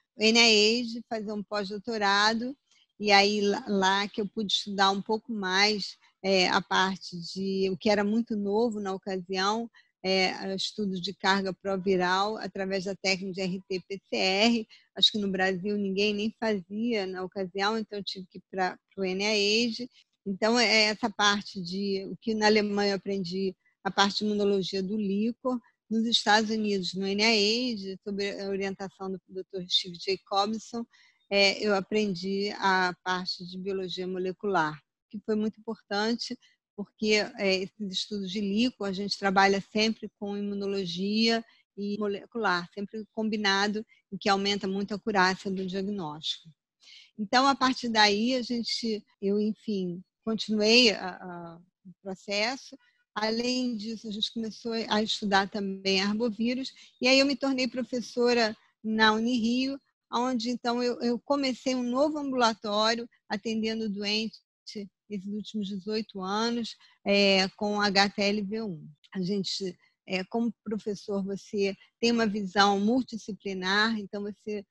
NIH fazer um pós-doutorado, e aí lá que eu pude estudar um pouco mais a parte de o que era muito novo na ocasião, estudos de carga proviral através da técnica de RT-PCR. Acho que no Brasil ninguém nem fazia na ocasião, então eu tive que ir para o NIH. Então, essa parte de o que na Alemanha eu aprendi, a parte de imunologia do líquor, nos Estados Unidos, no NIH, sob a orientação do Dr. Steve Jacobson, eu aprendi a parte de biologia molecular, que foi muito importante, porque esses estudos de líquor, a gente trabalha sempre com imunologia e molecular, sempre combinado, o que aumenta muito a acurácia do diagnóstico. Então, a partir daí, eu, enfim, continuei o processo. Além disso, a gente começou a estudar também arbovírus, e aí eu me tornei professora na Unirio, onde, então, eu comecei um novo ambulatório, atendendo doentes nesses últimos 18 anos, com HTLV1. A gente, como professor, você tem uma visão multidisciplinar, então você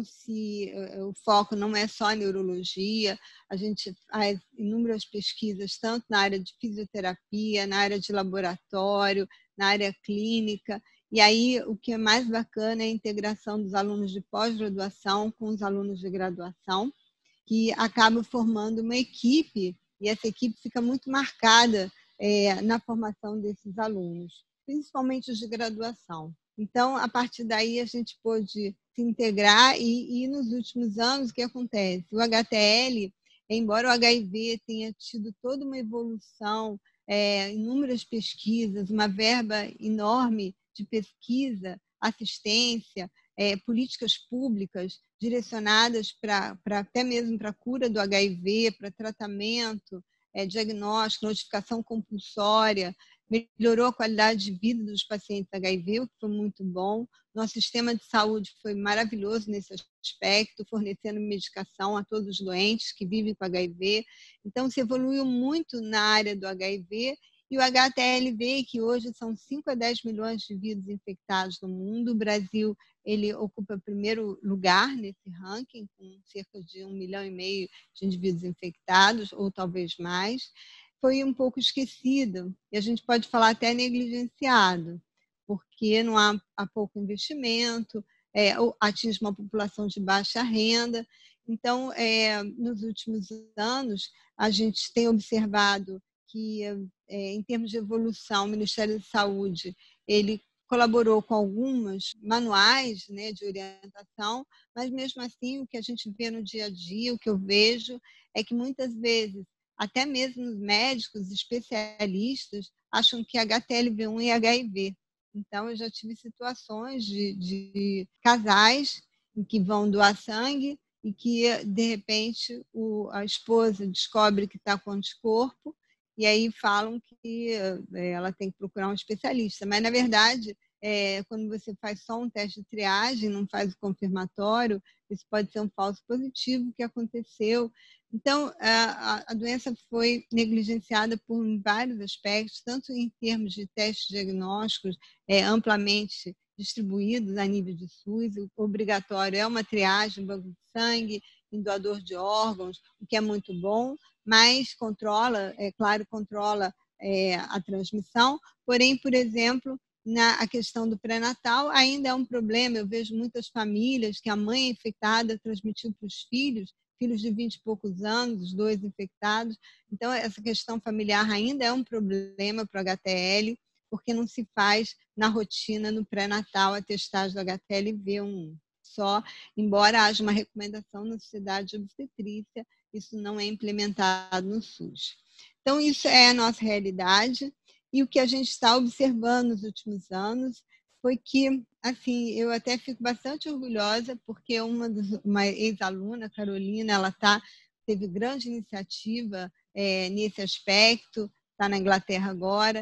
o foco não é só a neurologia, a gente faz inúmeras pesquisas, tanto na área de fisioterapia, na área de laboratório, na área clínica, e aí o que é mais bacana é a integração dos alunos de pós-graduação com os alunos de graduação, que acaba formando uma equipe, e essa equipe fica muito marcada na formação desses alunos, principalmente os de graduação. Então, a partir daí, a gente pôde se integrar e nos últimos anos, o que acontece? O HTL, embora o HIV tenha tido toda uma evolução, inúmeras pesquisas, uma verba enorme de pesquisa, assistência, políticas públicas direcionadas até mesmo para a cura do HIV, para tratamento, diagnóstico, notificação compulsória, melhorou a qualidade de vida dos pacientes HIV, o que foi muito bom. Nosso sistema de saúde foi maravilhoso nesse aspecto, fornecendo medicação a todos os doentes que vivem com HIV. Então, se evoluiu muito na área do HIV E o HTLV, que hoje são 5 a 10 milhões de vírus infectados no mundo, o Brasil ele ocupa o primeiro lugar nesse ranking, com cerca de 1,5 milhão de indivíduos infectados, ou talvez mais, foi um pouco esquecido, e a gente pode falar até negligenciado, porque não há pouco investimento, atinge uma população de baixa renda. Então, nos últimos anos, a gente tem observado que, em termos de evolução, o Ministério da Saúde ele colaborou com alguns manuais, né, de orientação, mas mesmo assim o que a gente vê no dia a dia, o que eu vejo, é que muitas vezes, até mesmo os médicos especialistas acham que HTLV1 é HIV. Então, eu já tive situações de casais em que vão doar sangue e que, de repente, a esposa descobre que está com anticorpo e aí falam que ela tem que procurar um especialista. Mas, na verdade, quando você faz só um teste de triagem, não faz o confirmatório, isso pode ser um falso positivo que aconteceu. Então, a doença foi negligenciada por vários aspectos, tanto em termos de testes diagnósticos amplamente distribuídos a nível de SUS. O obrigatório é uma triagem, banco de sangue, em doador de órgãos, o que é muito bom, mas controla a transmissão. Porém, por exemplo, a questão do pré-natal ainda é um problema. Eu vejo muitas famílias que a mãe infectada transmitiu para os filhos de 20 e poucos anos, os 2 infectados. Então, essa questão familiar ainda é um problema para o HTL, porque não se faz na rotina, no pré-natal, a testagem do HTLV1 só, embora haja uma recomendação na Sociedade de Obstetrícia, isso não é implementado no SUS. Então, isso é a nossa realidade, e o que a gente está observando nos últimos anos foi que, assim, eu até fico bastante orgulhosa, porque uma ex-aluna, Carolina, ela teve grande iniciativa nesse aspecto, está na Inglaterra agora,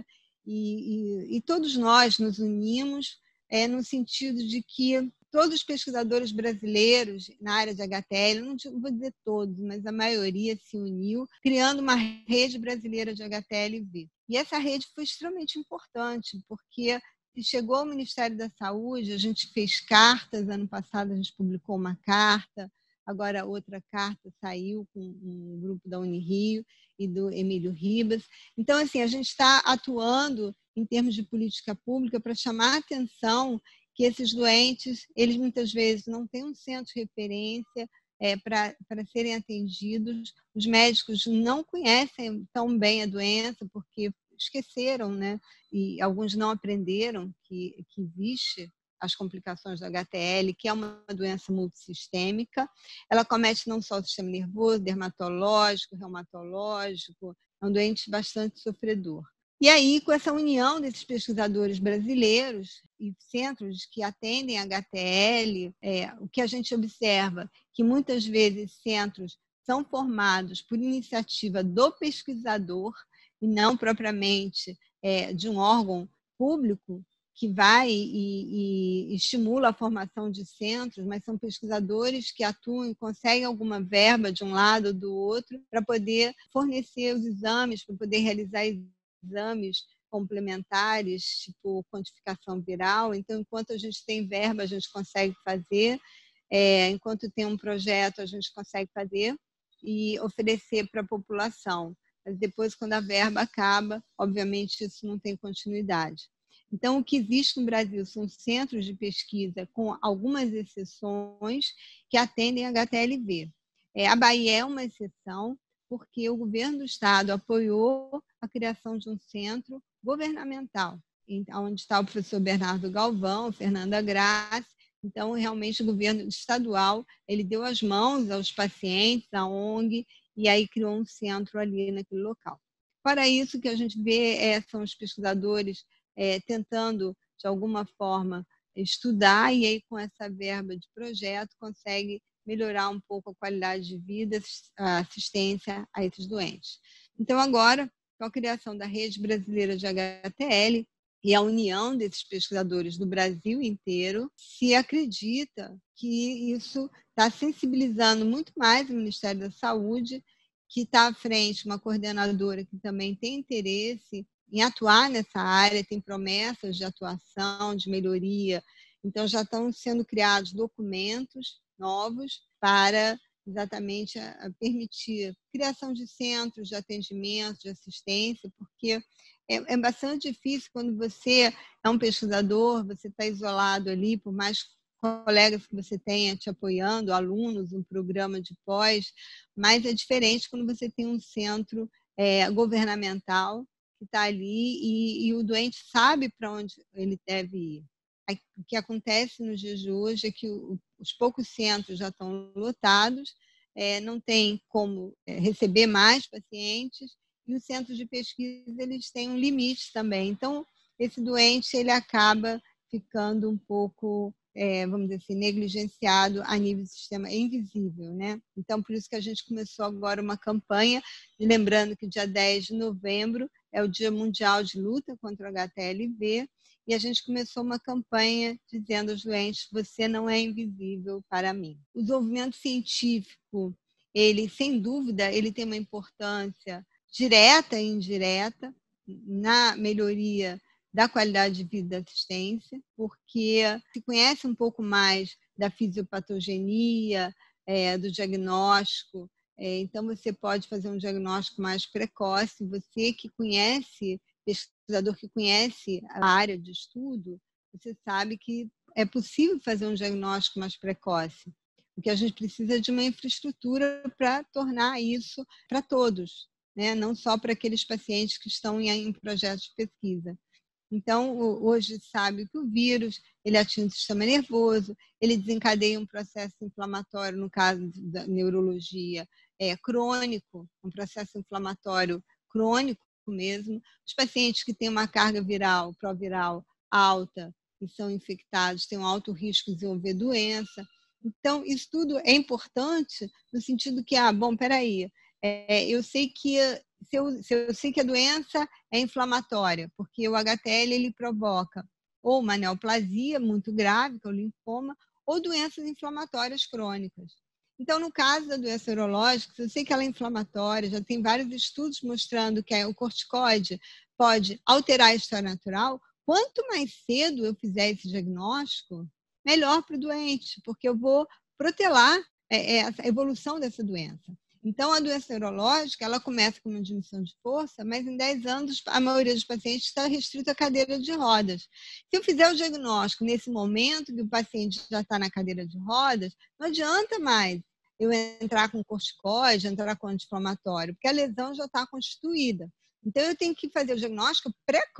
e todos nós nos unimos no sentido de que todos os pesquisadores brasileiros na área de HTL, não vou dizer todos, mas a maioria se uniu, criando uma rede brasileira de HTLV. E essa rede foi extremamente importante, porque chegou ao Ministério da Saúde, a gente fez cartas, ano passado a gente publicou uma carta, agora outra carta saiu com um grupo da Unirio e do Emílio Ribas. Então, assim, a gente está atuando em termos de política pública para chamar a atenção que esses doentes, eles muitas vezes não têm um centro de referência para serem atendidos. Os médicos não conhecem tão bem a doença, porque esqueceram, né? E alguns não aprenderam que existe as complicações do HTL, que é uma doença multissistêmica. Ela comete não só o sistema nervoso, dermatológico, reumatológico, é um doente bastante sofredor. E aí, com essa união desses pesquisadores brasileiros e centros que atendem HTL, o que a gente observa que muitas vezes centros são formados por iniciativa do pesquisador e não propriamente de um órgão público que vai e estimula a formação de centros, mas são pesquisadores que atuam e conseguem alguma verba de um lado ou do outro para poder fornecer os exames, para poder realizar exames complementares, tipo quantificação viral. Então, enquanto a gente tem verba, a gente consegue fazer, enquanto tem um projeto, a gente consegue fazer e oferecer para a população. Mas depois, quando a verba acaba, obviamente, isso não tem continuidade. Então, o que existe no Brasil são centros de pesquisa, com algumas exceções, que atendem HTLV. A Bahia é uma exceção, porque o governo do estado apoiou a criação de um centro governamental, onde está o professor Bernardo Galvão, Fernanda Graça. Então, realmente, o governo estadual ele deu as mãos aos pacientes, à ONG, e aí criou um centro ali naquele local. Para isso, o que a gente vê são os pesquisadores tentando, de alguma forma, estudar, e aí, com essa verba de projeto, consegue melhorar um pouco a qualidade de vida, a assistência a esses doentes. Então, agora, com a criação da Rede Brasileira de HTL e a união desses pesquisadores do Brasil inteiro, se acredita que isso está sensibilizando muito mais o Ministério da Saúde, que está à frente uma coordenadora que também tem interesse em atuar nessa área, tem promessas de atuação, de melhoria. Então, já estão sendo criados documentos novos para exatamente a permitir criação de centros de atendimento, de assistência, porque é bastante difícil quando você é um pesquisador, você está isolado ali, por mais colegas que você tenha te apoiando, alunos, um programa de pós, mas é diferente quando você tem um centro governamental que está ali e o doente sabe para onde ele deve ir. O que acontece nos dias de hoje é que os poucos centros já estão lotados, não tem como receber mais pacientes, e os centros de pesquisa eles têm um limite também. Então, esse doente ele acaba ficando um pouco, vamos dizer assim, negligenciado a nível do sistema invisível, né? Então, por isso que a gente começou agora uma campanha, lembrando que dia 10 de novembro é o Dia Mundial de Luta contra o HTLV, e a gente começou uma campanha dizendo aos doentes: você não é invisível para mim. O desenvolvimento científico, ele, sem dúvida, ele tem uma importância direta e indireta na melhoria da qualidade de vida da assistência, porque se conhece um pouco mais da fisiopatogenia, do diagnóstico, então você pode fazer um diagnóstico mais precoce. Você que conhece, pesquisador que conhece a área de estudo, você sabe que é possível fazer um diagnóstico mais precoce. O que a gente precisa é de uma infraestrutura para tornar isso para todos, né? Não só para aqueles pacientes que estão em projetos de pesquisa. Então, hoje sabe que o vírus ele atinge o sistema nervoso, ele desencadeia um processo inflamatório, no caso da neurologia, crônico, um processo inflamatório crônico mesmo. Os pacientes que têm uma carga viral, proviral alta e são infectados têm um alto risco de desenvolver doença. Então, isso tudo é importante no sentido que, peraí, eu sei que se eu sei que a doença é inflamatória, porque o HTL ele provoca ou uma neoplasia muito grave, que é o linfoma, ou doenças inflamatórias crônicas. Então, no caso da doença urológica, se eu sei que ela é inflamatória, já tem vários estudos mostrando que o corticoide pode alterar a história natural. Quanto mais cedo eu fizer esse diagnóstico, melhor para o doente, porque eu vou protelar a evolução dessa doença. Então, a doença neurológica, ela começa com uma diminuição de força, mas em 10 anos, a maioria dos pacientes está restrita à cadeira de rodas. Se eu fizer o diagnóstico nesse momento que o paciente já está na cadeira de rodas, não adianta mais eu entrar com corticoide, entrar com anti-inflamatório, porque a lesão já está constituída. Então, eu tenho que fazer o diagnóstico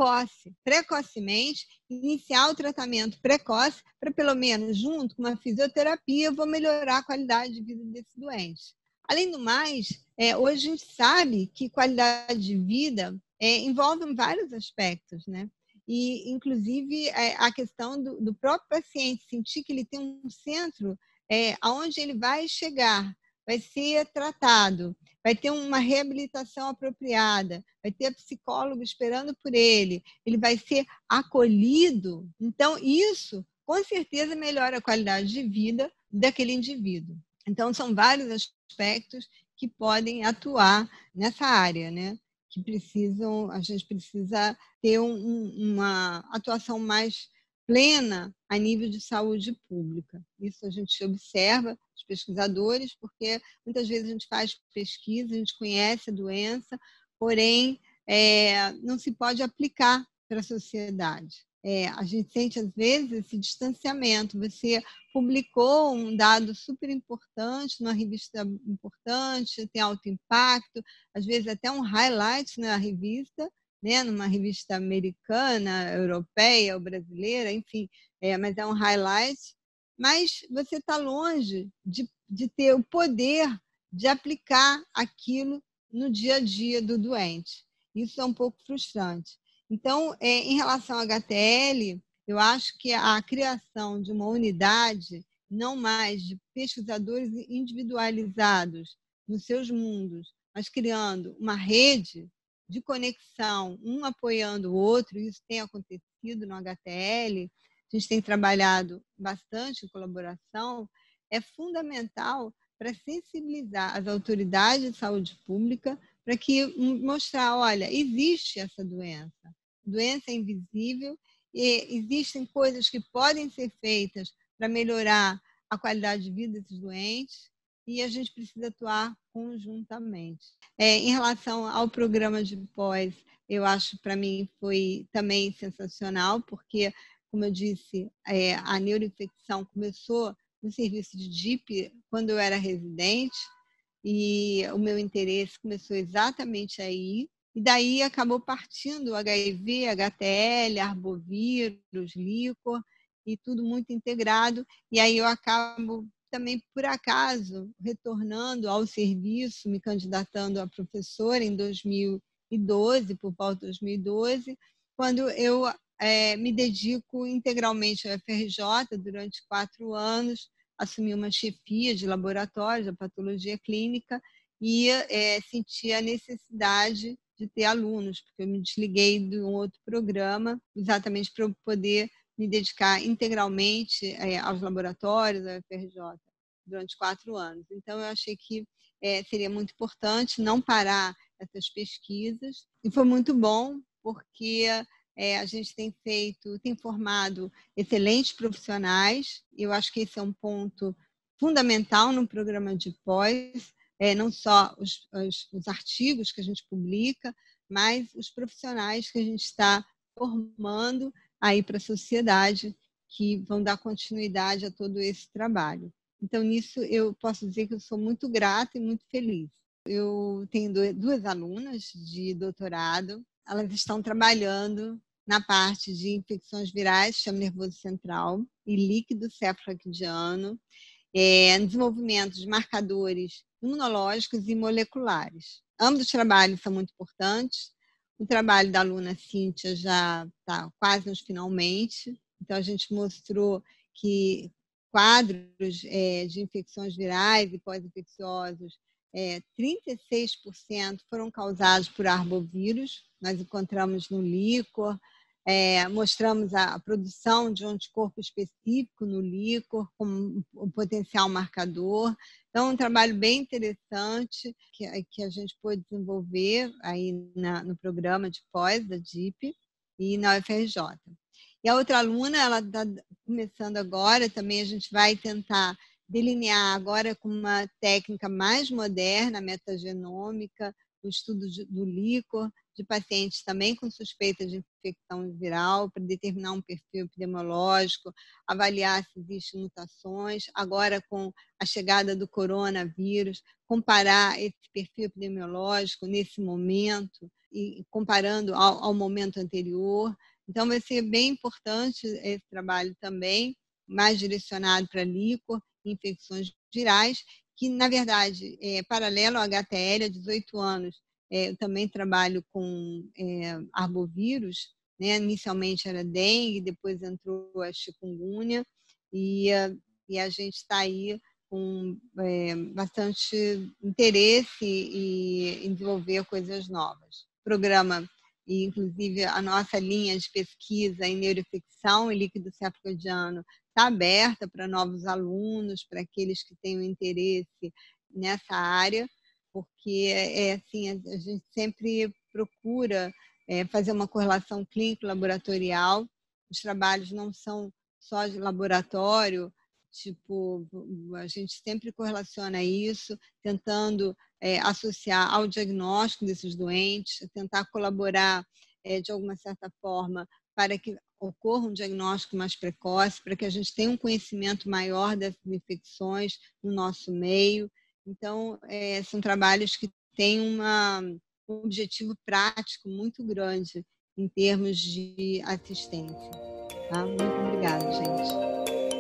precocemente, iniciar o tratamento precoce, para pelo menos, junto com uma fisioterapia, eu vou melhorar a qualidade de vida desse doente. Além do mais, hoje a gente sabe que qualidade de vida envolve vários aspectos, né? E, inclusive, a questão do próprio paciente sentir que ele tem um centro aonde ele vai chegar, vai ser tratado, vai ter uma reabilitação apropriada, vai ter psicólogo esperando por ele, ele vai ser acolhido. Então, isso, com certeza, melhora a qualidade de vida daquele indivíduo. Então, são vários aspectos que podem atuar nessa área, né? Que a gente precisa ter uma atuação mais plena a nível de saúde pública. Isso a gente observa, os pesquisadores, porque muitas vezes a gente faz pesquisa, a gente conhece a doença, porém não se pode aplicar para a sociedade. A gente sente, às vezes, esse distanciamento. Você publicou um dado super importante, numa revista importante, tem alto impacto, às vezes até um highlight na revista, né, numa revista americana, europeia ou brasileira, enfim, mas é um highlight, mas você está longe de ter o poder de aplicar aquilo no dia a dia do doente. Isso é um pouco frustrante. Então, em relação ao HTL, eu acho que a criação de uma unidade, não mais de pesquisadores individualizados nos seus mundos, mas criando uma rede de conexão, um apoiando o outro, isso tem acontecido no HTL, a gente tem trabalhado bastante em colaboração, é fundamental para sensibilizar as autoridades de saúde pública para que mostrar, olha, existe essa doença. Doença é invisível e existem coisas que podem ser feitas para melhorar a qualidade de vida desses doentes e a gente precisa atuar conjuntamente. Em relação ao programa de pós, eu acho, para mim, foi também sensacional, porque, como eu disse, a neuroinfecção começou no serviço de DIP quando eu era residente, e o meu interesse começou exatamente aí, e daí acabou partindo HIV, HTL, arbovírus, líquor, e tudo muito integrado, e aí eu acabo também, por acaso, retornando ao serviço, me candidatando a professora em 2012, por volta de 2012, quando eu me dedico integralmente ao FRJ durante 4 anos, assumi uma chefia de laboratório de patologia clínica e senti a necessidade de ter alunos, porque eu me desliguei de um outro programa, exatamente para eu poder me dedicar integralmente aos laboratórios, ao FRJ, durante 4 anos. Então, eu achei que seria muito importante não parar essas pesquisas, e foi muito bom, porque a gente tem formado excelentes profissionais, e eu acho que esse é um ponto fundamental no programa de pós, não só os artigos que a gente publica, mas os profissionais que a gente está formando aí para a sociedade, que vão dar continuidade a todo esse trabalho. Então, nisso, eu posso dizer que eu sou muito grata e muito feliz. Eu tenho 2 alunas de doutorado, elas estão trabalhando na parte de infecções virais, sistema nervoso central e líquido cefalorraquidiano, desenvolvimento de marcadores imunológicos e moleculares. Ambos os trabalhos são muito importantes. O trabalho da aluna Cíntia já está quase nos finalmente, então a gente mostrou que quadros de infecções virais e pós-infecciosos, 36% foram causados por arbovírus, nós encontramos no líquor, mostramos a produção de um anticorpo específico no líquor, como um potencial marcador. Então, um trabalho bem interessante que a gente pôde desenvolver aí no programa de pós da DIP e na UFRJ. E a outra aluna, ela está começando agora, também a gente vai tentar delinear agora com uma técnica mais moderna, metagenômica, o estudo do líquor, de pacientes também com suspeita de infecção viral, para determinar um perfil epidemiológico, avaliar se existem mutações. Agora, com a chegada do coronavírus, comparar esse perfil epidemiológico nesse momento e comparando ao momento anterior. Então, vai ser bem importante esse trabalho também, mais direcionado para líquor, infecções virais, que, na verdade, é paralelo ao HTL, há 18 anos, eu também trabalho com arbovírus, né? Inicialmente era dengue, depois entrou a chikungunya, e a gente está aí com bastante interesse em desenvolver coisas novas. O programa, e inclusive a nossa linha de pesquisa em neuroinfecção e líquido cefalorraquidiano está aberta para novos alunos, para aqueles que tenham interesse nessa área, porque assim, a gente sempre procura fazer uma correlação clínico-laboratorial. Os trabalhos não são só de laboratório, tipo, a gente sempre correlaciona isso, tentando associar ao diagnóstico desses doentes, tentar colaborar de alguma certa forma para que ocorra um diagnóstico mais precoce, para que a gente tenha um conhecimento maior dessas infecções no nosso meio. Então, são trabalhos que têm um objetivo prático muito grande em termos de assistência. Tá? Muito obrigada, gente.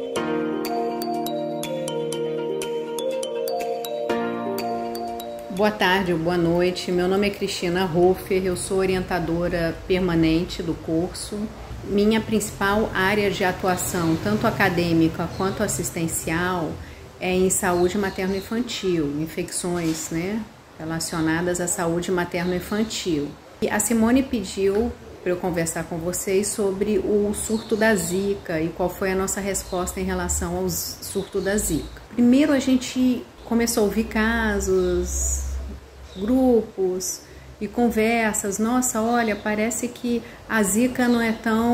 Boa tarde ou boa noite, meu nome é Cristina Hofer, eu sou orientadora permanente do curso. Minha principal área de atuação, tanto acadêmica quanto assistencial, é em saúde materno-infantil, infecções, né, relacionadas à saúde materno-infantil. E a Simone pediu para eu conversar com vocês sobre o surto da Zika e qual foi a nossa resposta em relação ao surto da Zika. Primeiro, a gente começou a ouvir casos grupos e conversas. Nossa, olha, parece que a Zika não é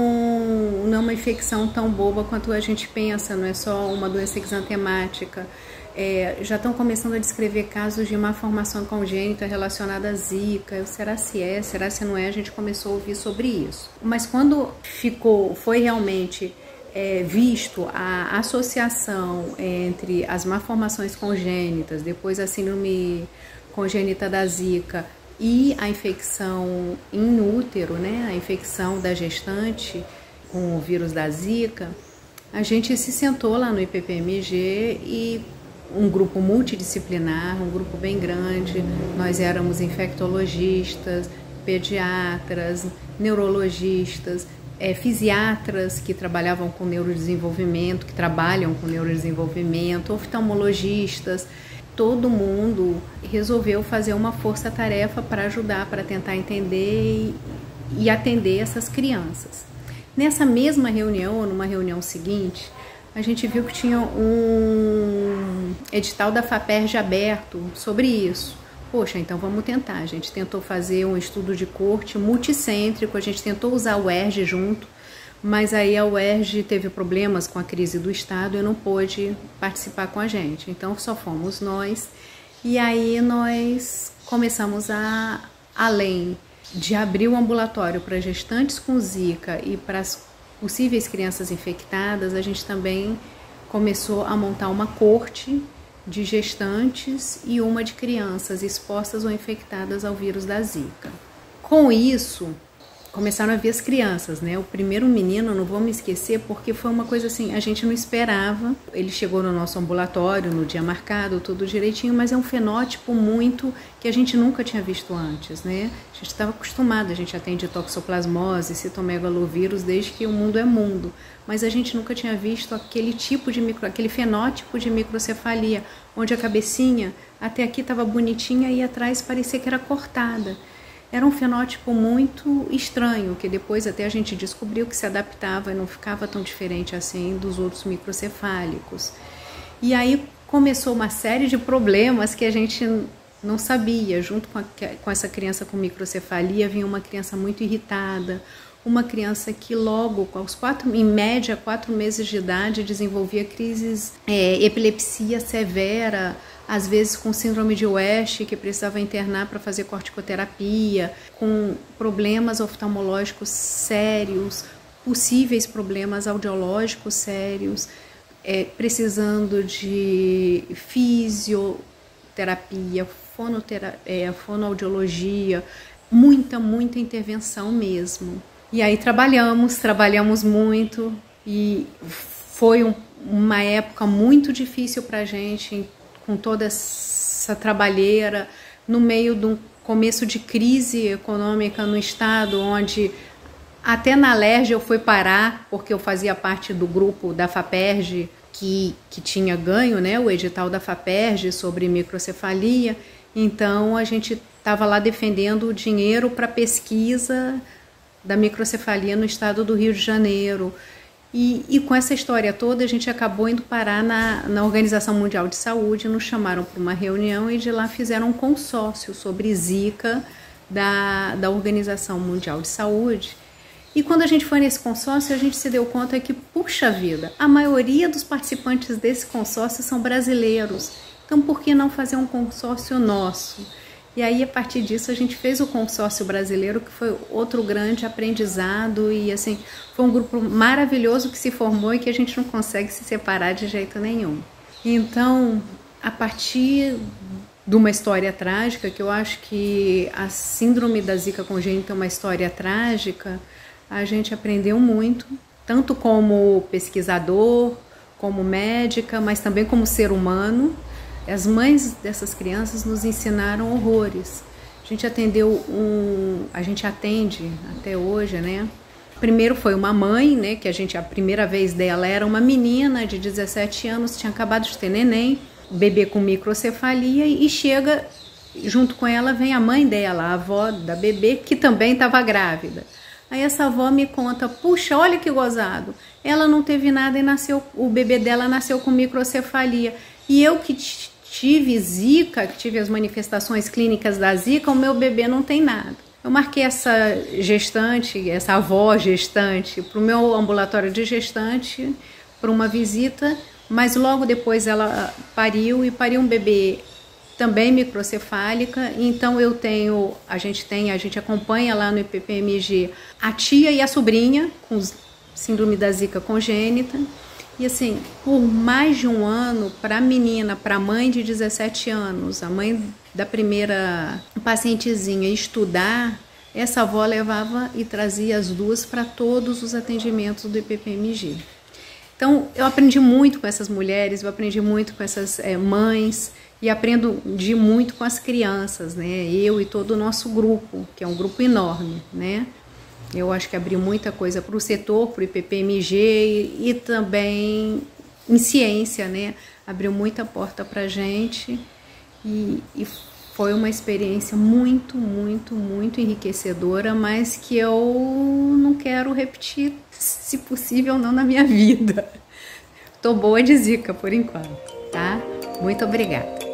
uma infecção tão boba quanto a gente pensa, não é só uma doença exantemática. Já estão começando a descrever casos de malformação congênita relacionada à Zika. Será se é, será se não é? A gente começou a ouvir sobre isso. Mas quando foi realmente visto a associação entre as malformações congênitas, depois a síndrome congênita da Zika e a infecção in útero, né, a infecção da gestante com o vírus da Zika, a gente se sentou lá no IPPMG e um grupo multidisciplinar, um grupo bem grande, nós éramos infectologistas, pediatras, neurologistas, fisiatras que trabalhavam com neurodesenvolvimento, que trabalham com neurodesenvolvimento, oftalmologistas. Todo mundo resolveu fazer uma força-tarefa para ajudar, para tentar entender e atender essas crianças. Nessa mesma reunião, ou numa reunião seguinte, a gente viu que tinha um edital da FAPERJ aberto sobre isso. Poxa, então vamos tentar. A gente tentou fazer um estudo de corte multicêntrico, a gente tentou usar o UERJ junto, mas aí a UERJ teve problemas com a crise do Estado e não pôde participar com a gente. Então só fomos nós. E aí nós começamos além de abrir o ambulatório para gestantes com Zika e para as possíveis crianças infectadas, a gente também começou a montar uma corte de gestantes e uma de crianças expostas ou infectadas ao vírus da Zika. Com isso, começaram a vir as crianças, né? O primeiro menino, não vou me esquecer, porque foi uma coisa assim, a gente não esperava. Ele chegou no nosso ambulatório no dia marcado, tudo direitinho, mas é um fenótipo muito que a gente nunca tinha visto antes, né? A gente estava acostumado, a gente atende toxoplasmose, citomegalovírus desde que o mundo é mundo, mas a gente nunca tinha visto aquele fenótipo de microcefalia, onde a cabecinha até aqui estava bonitinha e atrás parecia que era cortada. Era um fenótipo muito estranho, que depois até a gente descobriu que se adaptava e não ficava tão diferente assim dos outros microcefálicos. E aí começou uma série de problemas que a gente não sabia. Junto com essa criança com microcefalia vinha uma criança muito irritada, uma criança que logo, em média, 4 meses de idade, desenvolvia crises, epilepsia severa, às vezes com síndrome de West, que precisava internar para fazer corticoterapia, com problemas oftalmológicos sérios, possíveis problemas audiológicos sérios, precisando de fisioterapia, fonoaudiologia, muita intervenção mesmo. E aí trabalhamos muito e foi uma época muito difícil para a gente, com toda essa trabalheira, no meio de um começo de crise econômica no estado, onde até na Alerj eu fui parar, porque eu fazia parte do grupo da FAPERJ, que tinha ganho, né, o edital da FAPERJ sobre microcefalia. Então a gente estava lá defendendo o dinheiro para pesquisa da microcefalia no estado do Rio de Janeiro. E com essa história toda, a gente acabou indo parar na Organização Mundial de Saúde, nos chamaram para uma reunião e de lá fizeram um consórcio sobre Zika da Organização Mundial de Saúde. E quando a gente foi nesse consórcio, a gente se deu conta que, puxa vida, a maioria dos participantes desse consórcio são brasileiros. Então, por que não fazer um consórcio nosso? E aí, a partir disso, a gente fez o consórcio brasileiro, que foi outro grande aprendizado e, assim, foi um grupo maravilhoso que se formou e que a gente não consegue se separar de jeito nenhum. Então, a partir de uma história trágica, que eu acho que a síndrome da Zika congênita é uma história trágica, a gente aprendeu muito, tanto como pesquisador, como médica, mas também como ser humano. As mães dessas crianças nos ensinaram horrores. A gente atende até hoje, né? Primeiro foi uma mãe, né? Que a primeira vez dela era uma menina de 17 anos, tinha acabado de ter neném, bebê com microcefalia, e chega, junto com ela vem a mãe dela, a avó da bebê, que também estava grávida. Aí essa avó me conta, puxa, olha que gozado, ela não teve nada e o bebê dela nasceu com microcefalia. E eu que tive zika, que tive as manifestações clínicas da zika, o meu bebê não tem nada. Eu marquei essa gestante, essa avó gestante, para o meu ambulatório de gestante, para uma visita, mas logo depois ela pariu, e pariu um bebê também microcefálica. Então a gente acompanha lá no IPPMG a tia e a sobrinha com síndrome da zika congênita. E assim, por mais de um ano, para a menina, para a mãe de 17 anos, a mãe da primeira pacientezinha estudar, essa avó levava e trazia as duas para todos os atendimentos do IPPMG. Então, eu aprendi muito com essas mulheres, eu aprendi muito com essas mães, e aprendi muito com as crianças, né? Eu e todo o nosso grupo, que é um grupo enorme, né? Eu acho que abriu muita coisa para o setor, para o IPPMG e também em ciência, né? Abriu muita porta para a gente e foi uma experiência muito, muito, muito enriquecedora, mas que eu não quero repetir, se possível, não na minha vida. Tô boa de zika por enquanto, tá? Muito obrigada.